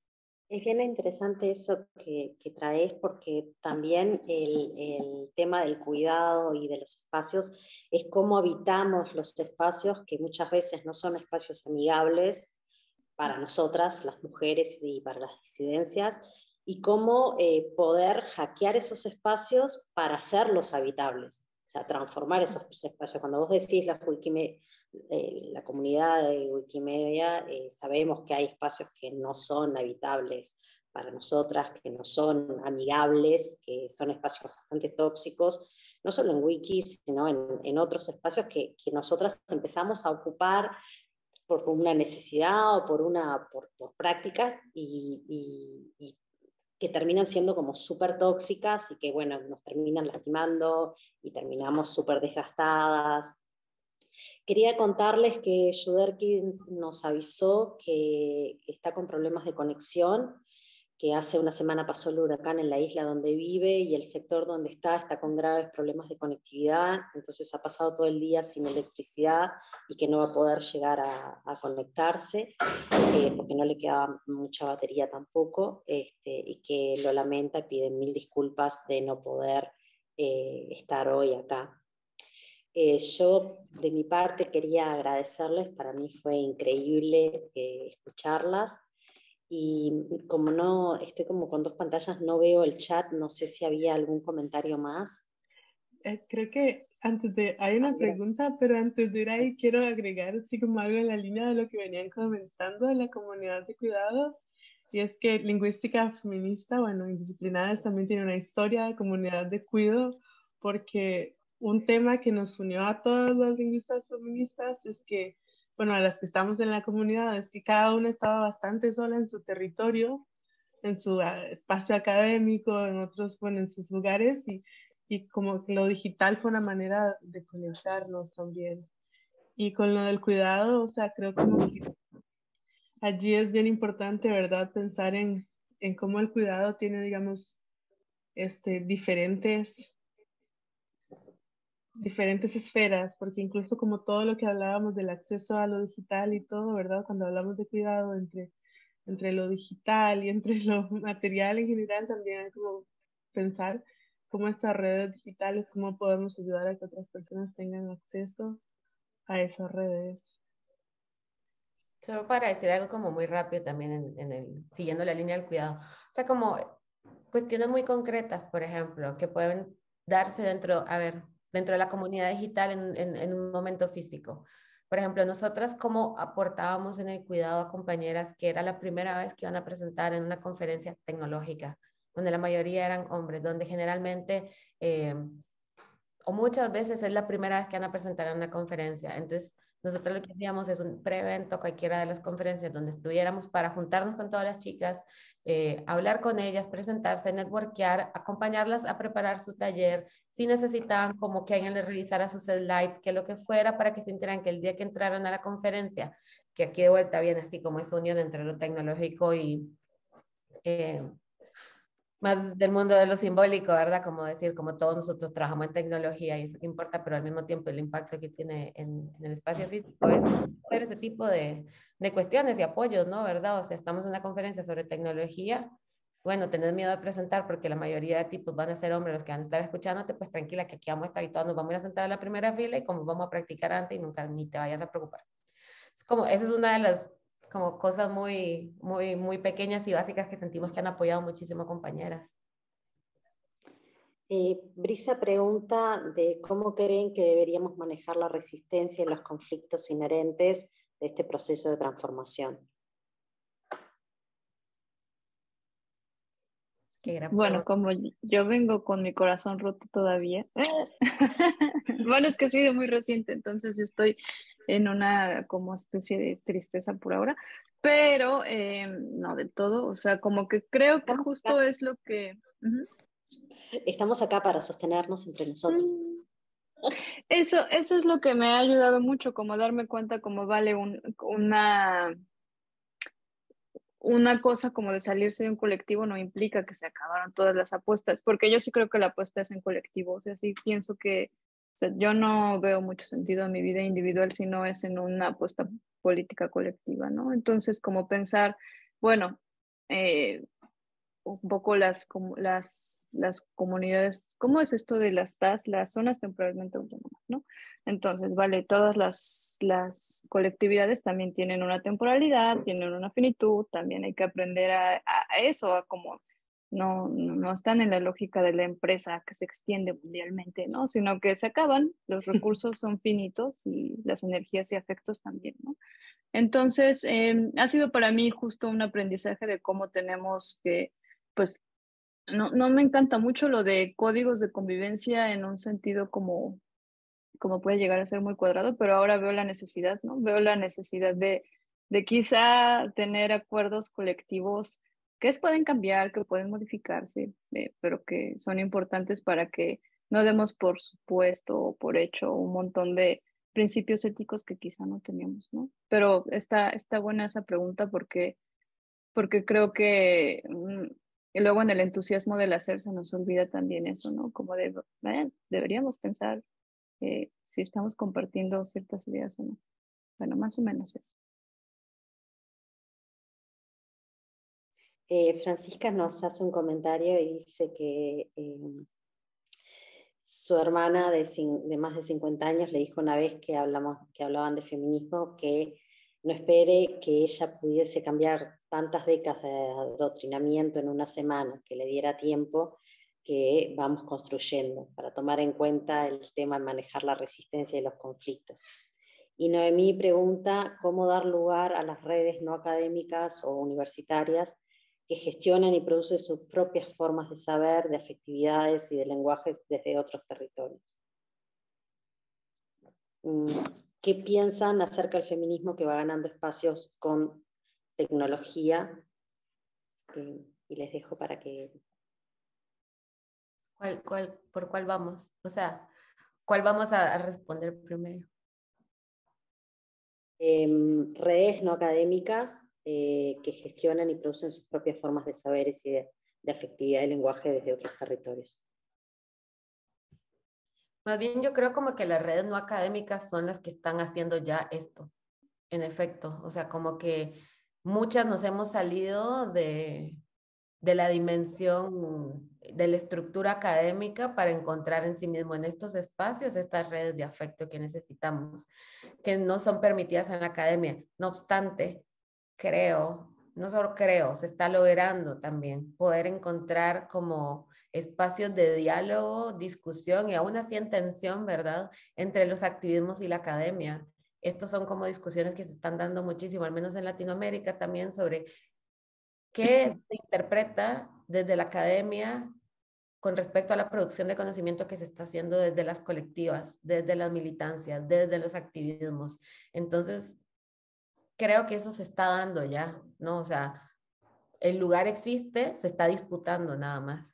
Es bien interesante eso que, que traes, porque también el, el tema del cuidado y de los espacios es cómo habitamos los espacios que muchas veces no son espacios amigables para nosotras, las mujeres, y para las disidencias, y cómo eh, poder hackear esos espacios para hacerlos habitables, o sea, transformar esos espacios. Cuando vos decís la, Wikime, eh, la comunidad de Wikimedia, eh, sabemos que hay espacios que no son habitables para nosotras, que no son amigables, que son espacios bastante tóxicos, no solo en Wikis, sino en, en otros espacios que, que nosotras empezamos a ocupar por una necesidad o por, una, por, por prácticas y, y, y que terminan siendo como súper tóxicas y que, bueno, nos terminan lastimando y terminamos súper desgastadas. Quería contarles que Juderkins nos avisó que está con problemas de conexión, que hace una semana pasó el huracán en la isla donde vive y el sector donde está está con graves problemas de conectividad, entonces ha pasado todo el día sin electricidad y que no va a poder llegar a, a conectarse, eh, porque no le quedaba mucha batería tampoco, este, y que lo lamenta y pide mil disculpas de no poder eh, estar hoy acá. Eh, yo, de mi parte, quería agradecerles, para mí fue increíble eh, escucharlas. Y como no, estoy como con dos pantallas, no veo el chat, no sé si había algún comentario más. Eh, creo que antes de, hay una pregunta, pero antes de ir ahí quiero agregar así como algo en la línea de lo que venían comentando de la comunidad de cuidado, y es que lingüística feminista, bueno, Indisciplinadas también tiene una historia de comunidad de cuidado, porque un tema que nos unió a todas las lingüistas feministas es que, bueno, a las que estamos en la comunidad, es que cada una estaba bastante sola en su territorio, en su uh, espacio académico, en otros, bueno, en sus lugares, y, y como que lo digital fue una manera de conectarnos también. Y con lo del cuidado, o sea, creo como que allí es bien importante, ¿verdad? Pensar en, en cómo el cuidado tiene, digamos, este, diferentes, diferentes esferas, porque incluso como todo lo que hablábamos del acceso a lo digital y todo, ¿verdad? Cuando hablamos de cuidado entre entre lo digital y entre lo material en general, también hay como pensar cómo estas redes digitales, cómo podemos ayudar a que otras personas tengan acceso a esas redes. Solo para decir algo como muy rápido también en, en el, siguiendo la línea del cuidado. O sea, como cuestiones muy concretas, por ejemplo, que pueden darse dentro, a ver, dentro de la comunidad digital en, en, en un momento físico. Por ejemplo, nosotras cómo aportábamos en el cuidado a compañeras que era la primera vez que iban a presentar en una conferencia tecnológica, donde la mayoría eran hombres, donde generalmente, eh, o muchas veces es la primera vez que van a presentar en una conferencia. Entonces, nosotros lo que hacíamos es un pre-evento, cualquiera de las conferencias donde estuviéramos para juntarnos con todas las chicas, eh, hablar con ellas, presentarse, networkear, acompañarlas a preparar su taller, si necesitaban como que alguien les revisara sus slides, que lo que fuera, para que sintieran que el día que entraran a la conferencia, que aquí de vuelta viene así como esa unión entre lo tecnológico y eh, más del mundo de lo simbólico, ¿verdad? Como decir, como todos nosotros trabajamos en tecnología y eso que importa, pero al mismo tiempo el impacto que tiene en, en el espacio físico es hacer ese tipo de, de cuestiones y apoyos, ¿no? ¿Verdad? O sea, estamos en una conferencia sobre tecnología, bueno, tenés miedo de presentar porque la mayoría de tipos van a ser hombres los que van a estar escuchándote, pues tranquila que aquí vamos a estar y todos nos vamos a ir a sentar a la primera fila y como vamos a practicar antes y nunca ni te vayas a preocupar. Es como, esa es una de las como cosas muy, muy, muy pequeñas y básicas que sentimos que han apoyado muchísimo compañeras. Eh, Brisa pregunta de cómo creen que deberíamos manejar la resistencia y los conflictos inherentes de este proceso de transformación. Bueno, como yo vengo con mi corazón roto todavía. Bueno, es que ha sido muy reciente, entonces yo estoy en una como especie de tristeza por ahora, pero eh, no del todo, o sea, como que creo que justo es lo que... Uh-huh. Estamos acá para sostenernos entre nosotros. Mm. Eso, eso es lo que me ha ayudado mucho, como darme cuenta como vale un, una... Una cosa como de salirse de un colectivo no implica que se acabaron todas las apuestas, porque yo sí creo que la apuesta es en colectivo, o sea, sí pienso que, o sea, yo no veo mucho sentido en mi vida individual si no es en una apuesta política colectiva, ¿no? Entonces, como pensar, bueno, eh, un poco las, como, las, las comunidades, ¿cómo es esto de las T A S? Las zonas temporalmente autónomas, ¿no? Entonces, vale, todas las, las colectividades también tienen una temporalidad, tienen una finitud, también hay que aprender a, a eso, a como no, no, no están en la lógica de la empresa que se extiende mundialmente, ¿no? Sino que se acaban, los recursos son finitos y las energías y afectos también, ¿no? Entonces, eh, ha sido para mí justo un aprendizaje de cómo tenemos que, pues, no, no me encanta mucho lo de códigos de convivencia en un sentido como, como puede llegar a ser muy cuadrado, pero ahora veo la necesidad, ¿no? Veo la necesidad de, de quizá tener acuerdos colectivos que es- pueden cambiar, que pueden modificarse, eh, pero que son importantes para que no demos por supuesto o por hecho un montón de principios éticos que quizá no teníamos, ¿no? Pero está, está buena esa pregunta porque, porque creo que mm, y luego en el entusiasmo del hacer se nos olvida también eso, ¿no? Como de, eh, deberíamos pensar eh, si estamos compartiendo ciertas ideas o no. Bueno, más o menos eso. Eh, Francisca nos hace un comentario y dice que eh, su hermana de, de más de cincuenta años le dijo una vez que, hablamos, que hablaban de feminismo que no espere que ella pudiese cambiar tantas décadas de adoctrinamiento en una semana, que le diera tiempo, que vamos construyendo para tomar en cuenta el tema de manejar la resistencia y los conflictos. Y Noemí pregunta cómo dar lugar a las redes no académicas o universitarias que gestionan y producen sus propias formas de saber, de afectividades y de lenguajes desde otros territorios. ¿Qué piensan acerca del feminismo que va ganando espacios con tecnología? Eh, y les dejo para que... ¿Cuál, cuál, ¿Por cuál vamos? O sea, ¿cuál vamos a, a responder primero? Eh, redes no académicas eh, que gestionan y producen sus propias formas de saberes y de, de afectividad y lenguaje desde otros territorios. Más bien yo creo como que las redes no académicas son las que están haciendo ya esto, en efecto. O sea, como que muchas nos hemos salido de, de la dimensión de la estructura académica para encontrar en sí mismo en estos espacios estas redes de afecto que necesitamos, que no son permitidas en la academia. No obstante, creo, no solo creo, se está logrando también poder encontrar como espacios de diálogo, discusión y aún así en tensión, ¿verdad?, entre los activismos y la academia. Estos son como discusiones que se están dando muchísimo, al menos en Latinoamérica también, sobre qué se interpreta desde la academia con respecto a la producción de conocimiento que se está haciendo desde las colectivas, desde las militancias, desde los activismos. Entonces, creo que eso se está dando ya, ¿no? O sea, el lugar existe, se está disputando nada más.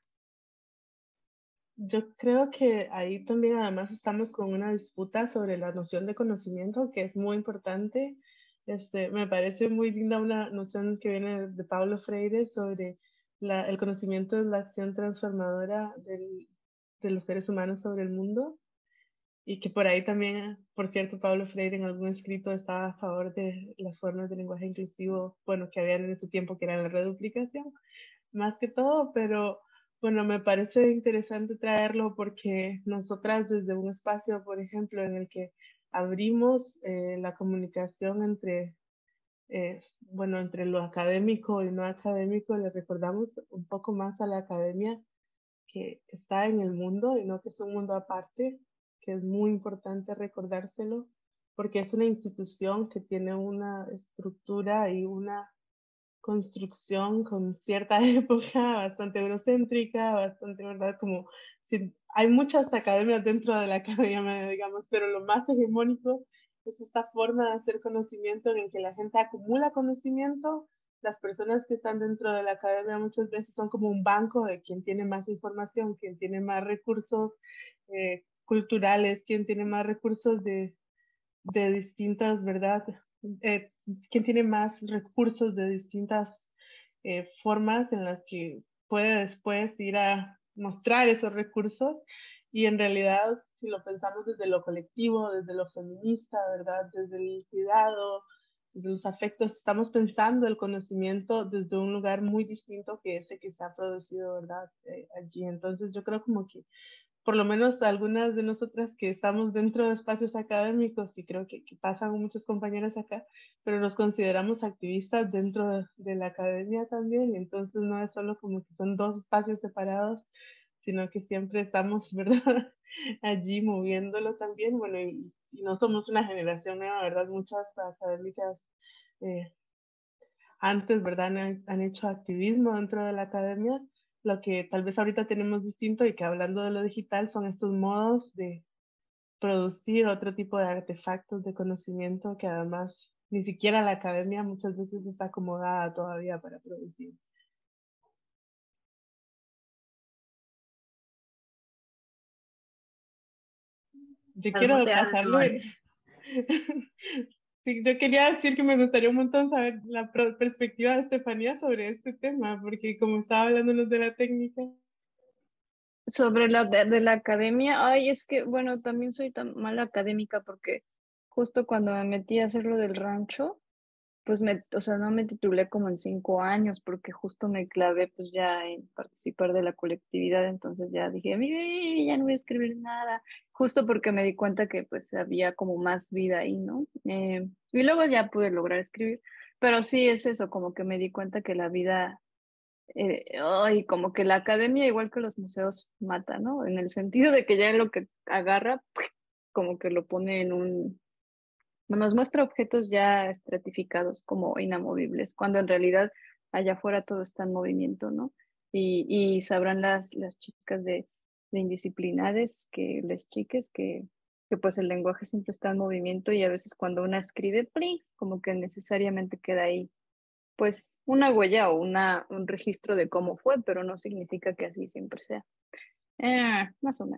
Yo creo que ahí también además estamos con una disputa sobre la noción de conocimiento, que es muy importante. Este, me parece muy linda una noción que viene de Paulo Freire sobre la, el conocimiento es la acción transformadora del, de los seres humanos sobre el mundo. Y que por ahí también, por cierto, Paulo Freire en algún escrito estaba a favor de las formas de lenguaje inclusivo, bueno, que habían en ese tiempo, que era la reduplicación, más que todo, pero bueno, me parece interesante traerlo porque nosotras desde un espacio, por ejemplo, en el que abrimos eh, la comunicación entre, eh, bueno, entre lo académico y no académico, le recordamos un poco más a la academia que está en el mundo y no que es un mundo aparte, que es muy importante recordárselo, porque es una institución que tiene una estructura y una construcción con cierta época bastante eurocéntrica, bastante, ¿verdad? Como si, hay muchas academias dentro de la academia, digamos, pero lo más hegemónico es esta forma de hacer conocimiento en el que la gente acumula conocimiento. Las personas que están dentro de la academia muchas veces son como un banco de quien tiene más información, quien tiene más recursos eh, culturales, quien tiene más recursos de, de distintas, ¿verdad? Eh, quien tiene más recursos de distintas eh, formas en las que puede después ir a mostrar esos recursos. Y en realidad, si lo pensamos desde lo colectivo, desde lo feminista, ¿verdad? Desde el cuidado, desde los afectos, estamos pensando el conocimiento desde un lugar muy distinto que ese que se ha producido, ¿verdad? Eh, allí. Entonces yo creo como que por lo menos algunas de nosotras que estamos dentro de espacios académicos, y creo que, que pasan muchos compañeros acá, pero nos consideramos activistas dentro de, de la academia también, entonces no es solo como que son dos espacios separados, sino que siempre estamos, ¿verdad? Allí moviéndolo también, bueno, y, y no somos una generación nueva, ¿verdad? Muchas académicas eh, antes, ¿verdad? Han, han hecho activismo dentro de la academia. Lo que tal vez ahorita tenemos distinto y que hablando de lo digital son estos modos de producir otro tipo de artefactos de conocimiento que además ni siquiera la academia muchas veces está acomodada todavía para producir. Yo quiero pasarle... Sí, yo quería decir que me gustaría un montón saber la perspectiva de Estefanía sobre este tema, porque como estaba hablándonos de la técnica. Sobre la de, de la academia, ay, es que, bueno, también soy tan mala académica porque justo cuando me metí a hacer lo del rancho, pues me, o sea, no me titulé como en cinco años porque justo me clavé pues ya en participar de la colectividad, entonces ya dije, "Mire, ya no voy a escribir nada", justo porque me di cuenta que pues había como más vida ahí, ¿no? Eh, y luego ya pude lograr escribir, pero sí es eso, como que me di cuenta que la vida eh, ay, como que la academia, igual que los museos, mata, ¿no? En el sentido de que ya lo que agarra, como que lo pone en un... Nos muestra objetos ya estratificados como inamovibles, cuando en realidad allá afuera todo está en movimiento, ¿no? Y, y sabrán las, las chicas de, de indisciplinades, que les chiques, que, que pues el lenguaje siempre está en movimiento y a veces cuando una escribe, ¡plin!, como que necesariamente queda ahí pues una huella o una, un registro de cómo fue, pero no significa que así siempre sea. Eh, más o menos.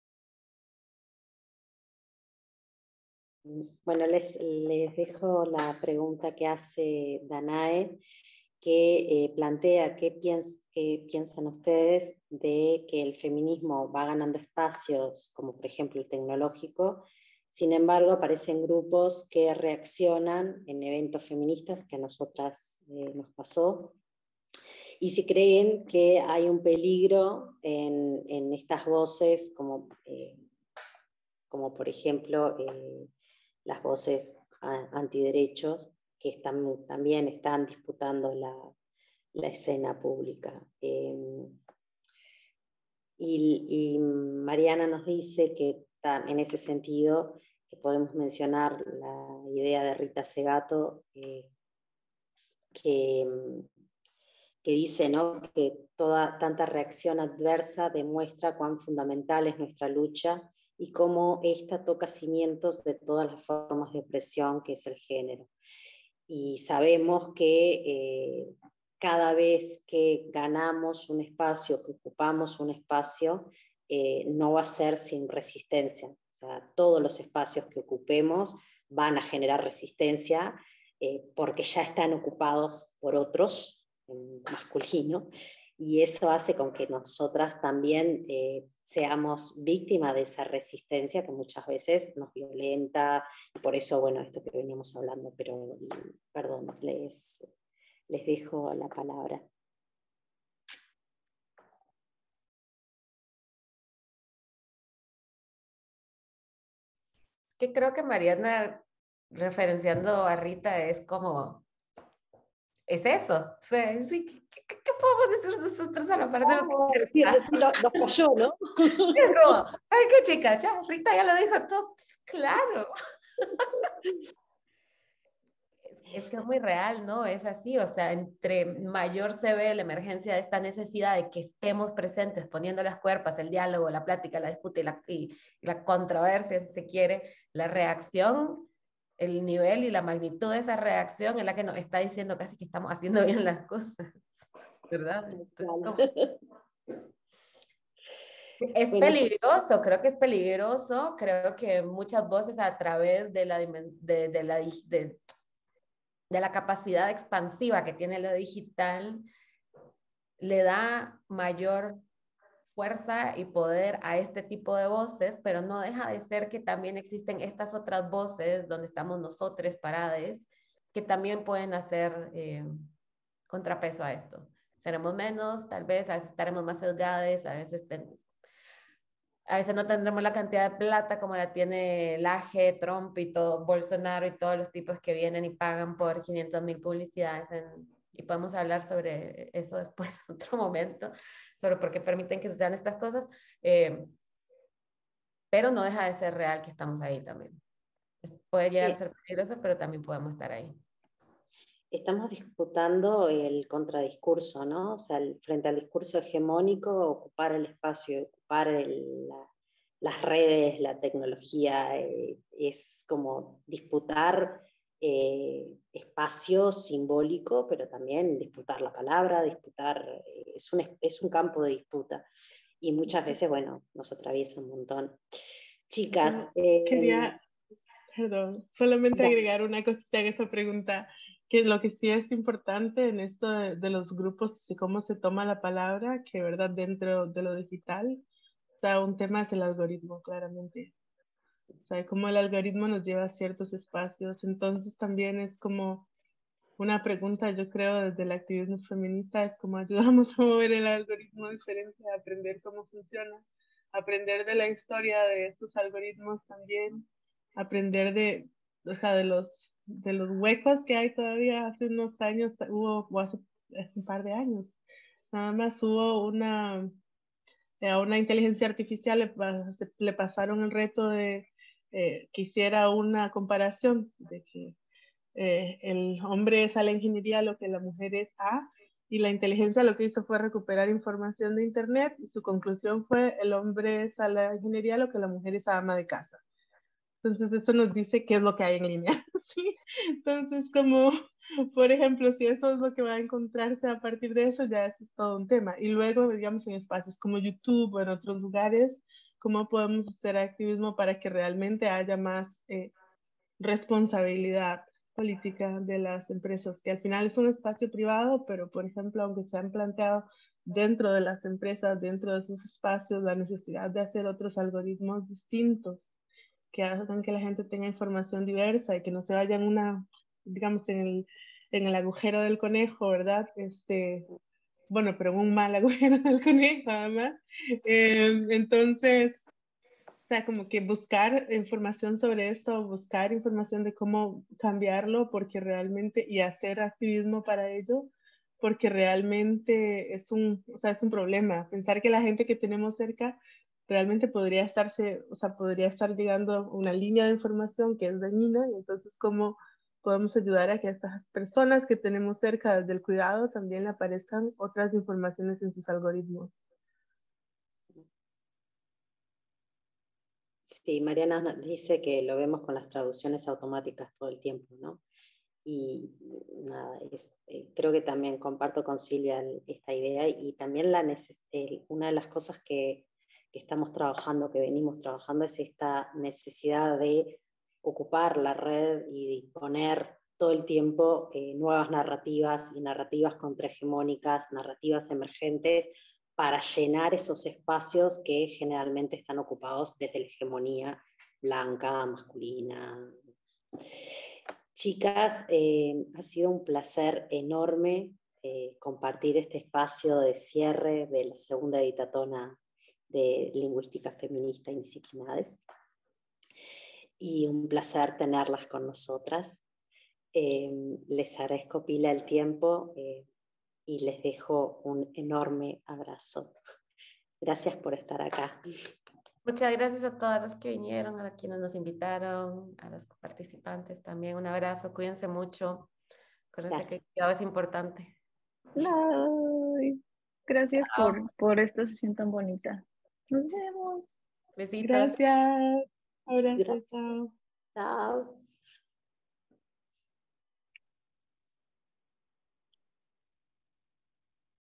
Bueno, les, les dejo la pregunta que hace Danae, que eh, plantea qué, piens qué piensan ustedes de que el feminismo va ganando espacios, como por ejemplo el tecnológico, sin embargo aparecen grupos que reaccionan en eventos feministas, que a nosotras eh, nos pasó, y si creen que hay un peligro en, en estas voces, como, eh, como por ejemplo eh, las voces antiderechos, que están, también están disputando la, la escena pública. Eh, y, y Mariana nos dice que en ese sentido que podemos mencionar la idea de Rita Segato, eh, que, que dice, ¿no?, que toda tanta reacción adversa demuestra cuán fundamental es nuestra lucha y cómo esta toca cimientos de todas las formas de opresión que es el género. Y sabemos que eh, cada vez que ganamos un espacio, que ocupamos un espacio, eh, no va a ser sin resistencia. O sea, todos los espacios que ocupemos van a generar resistencia eh, porque ya están ocupados por otros, en masculino, y eso hace con que nosotras también eh, seamos víctimas de esa resistencia que muchas veces nos violenta, y por eso, bueno, esto que veníamos hablando, pero perdón, les, les dejo la palabra. Que creo que Mariana, referenciando a Rita, es como, es eso. O sea, sí, ¿qué, qué, qué podemos decir nosotros a la parte de lo que sí, nos cayó, ¿no? es como, ¿sabes qué, chicas? Ya, Rita ya lo dijo todo, claro. Es que es muy real, ¿no? Es así, o sea, entre mayor se ve la emergencia de esta necesidad de que estemos presentes, poniendo las cuerpas, el diálogo, la plática, la disputa y la, y la controversia, si se quiere, la reacción, el nivel y la magnitud de esa reacción es la que nos está diciendo casi que estamos haciendo bien las cosas, ¿verdad? Entonces, es Bueno, peligroso, creo que es peligroso, creo que muchas voces a través de la, de, de la de, de la capacidad expansiva que tiene lo digital, le da mayor fuerza y poder a este tipo de voces, pero no deja de ser que también existen estas otras voces donde estamos nosotros paradas, que también pueden hacer eh, contrapeso a esto. Seremos menos, tal vez, a veces estaremos más sesgados, a veces, ten, a veces no tendremos la cantidad de plata como la tiene Laje, Trump y todo, Bolsonaro y todos los tipos que vienen y pagan por quinientas mil publicidades en, y podemos hablar sobre eso después en otro momento, sobre por qué permiten que sucedan estas cosas, eh, pero no deja de ser real que estamos ahí también. Puede llegar a ser peligroso, pero también podemos estar ahí. Estamos disputando el contradiscurso, ¿no? O sea, el, frente al discurso hegemónico, ocupar el espacio, ocupar el, la, las redes, la tecnología, eh, es como disputar eh, espacio simbólico, pero también disputar la palabra, disputar, eh, es, un, es un campo de disputa. Y muchas veces, bueno, nos atraviesa un montón. Chicas, eh, quería, perdón, solamente ya. agregar una cosita en esa pregunta, que lo que sí es importante en esto de, de los grupos y cómo se toma la palabra, que verdad dentro de lo digital, o sea, un tema es el algoritmo, claramente. O sea, cómo el algoritmo nos lleva a ciertos espacios. Entonces también es como una pregunta, yo creo, desde el activismo feminista, es cómo ayudamos a mover el algoritmo diferente, a aprender cómo funciona, aprender de la historia de estos algoritmos también, aprender de, o sea, de los, de los huecos que hay todavía. Hace unos años hubo, o hace un par de años, nada más hubo una, a una inteligencia artificial le, le pasaron el reto de eh, que hiciera una comparación de que eh, el hombre es a la ingeniería lo que la mujer es a, y la inteligencia lo que hizo fue recuperar información de internet, y su conclusión fue: el hombre es a la ingeniería lo que la mujer es a ama de casa. Entonces eso nos dice qué es lo que hay en línea. ¿Sí? Entonces, como, por ejemplo, si eso es lo que va a encontrarse a partir de eso, ya eso es todo un tema. Y luego, digamos, en espacios como YouTube o en otros lugares, ¿cómo podemos hacer activismo para que realmente haya más eh, responsabilidad política de las empresas? Que al final es un espacio privado, pero, por ejemplo, aunque se han planteado dentro de las empresas, dentro de esos espacios, la necesidad de hacer otros algoritmos distintos que hagan que la gente tenga información diversa y que no se vayan una, digamos, en el, en el agujero del conejo, ¿verdad? Este, bueno, pero en un mal agujero del conejo, además. Eh, entonces, o sea, como que buscar información sobre esto, buscar información de cómo cambiarlo, porque realmente, y hacer activismo para ello, porque realmente es un, o sea, es un problema. Pensar que la gente que tenemos cerca realmente podría estarse, o sea, podría estar llegando a una línea de información que es dañina, y entonces cómo podemos ayudar a que a estas personas que tenemos cerca desde el cuidado también le aparezcan otras informaciones en sus algoritmos. Sí, Mariana dice que lo vemos con las traducciones automáticas todo el tiempo, ¿no? Y nada, es, eh, creo que también comparto con Silvia esta idea, y también la eh, una de las cosas que, que estamos trabajando, que venimos trabajando, es esta necesidad de ocupar la red y de poner todo el tiempo eh, nuevas narrativas y narrativas contrahegemónicas, narrativas emergentes, para llenar esos espacios que generalmente están ocupados desde la hegemonía blanca, masculina. Chicas, eh, ha sido un placer enorme eh, compartir este espacio de cierre de la segunda editatona de Lingüística Feminista Indisciplinadas, y un placer tenerlas con nosotras. Eh, les agradezco pila el tiempo eh, y les dejo un enorme abrazo. Gracias por estar acá. Muchas gracias a todas las que vinieron, a quienes nos invitaron, a los participantes también. Un abrazo, cuídense mucho. Acuérdense que el cuidado es importante. Ay, gracias por, por esta sesión tan bonita. Nos vemos. Besitos. Gracias. Abrazos. Gracias. Chao. Chao.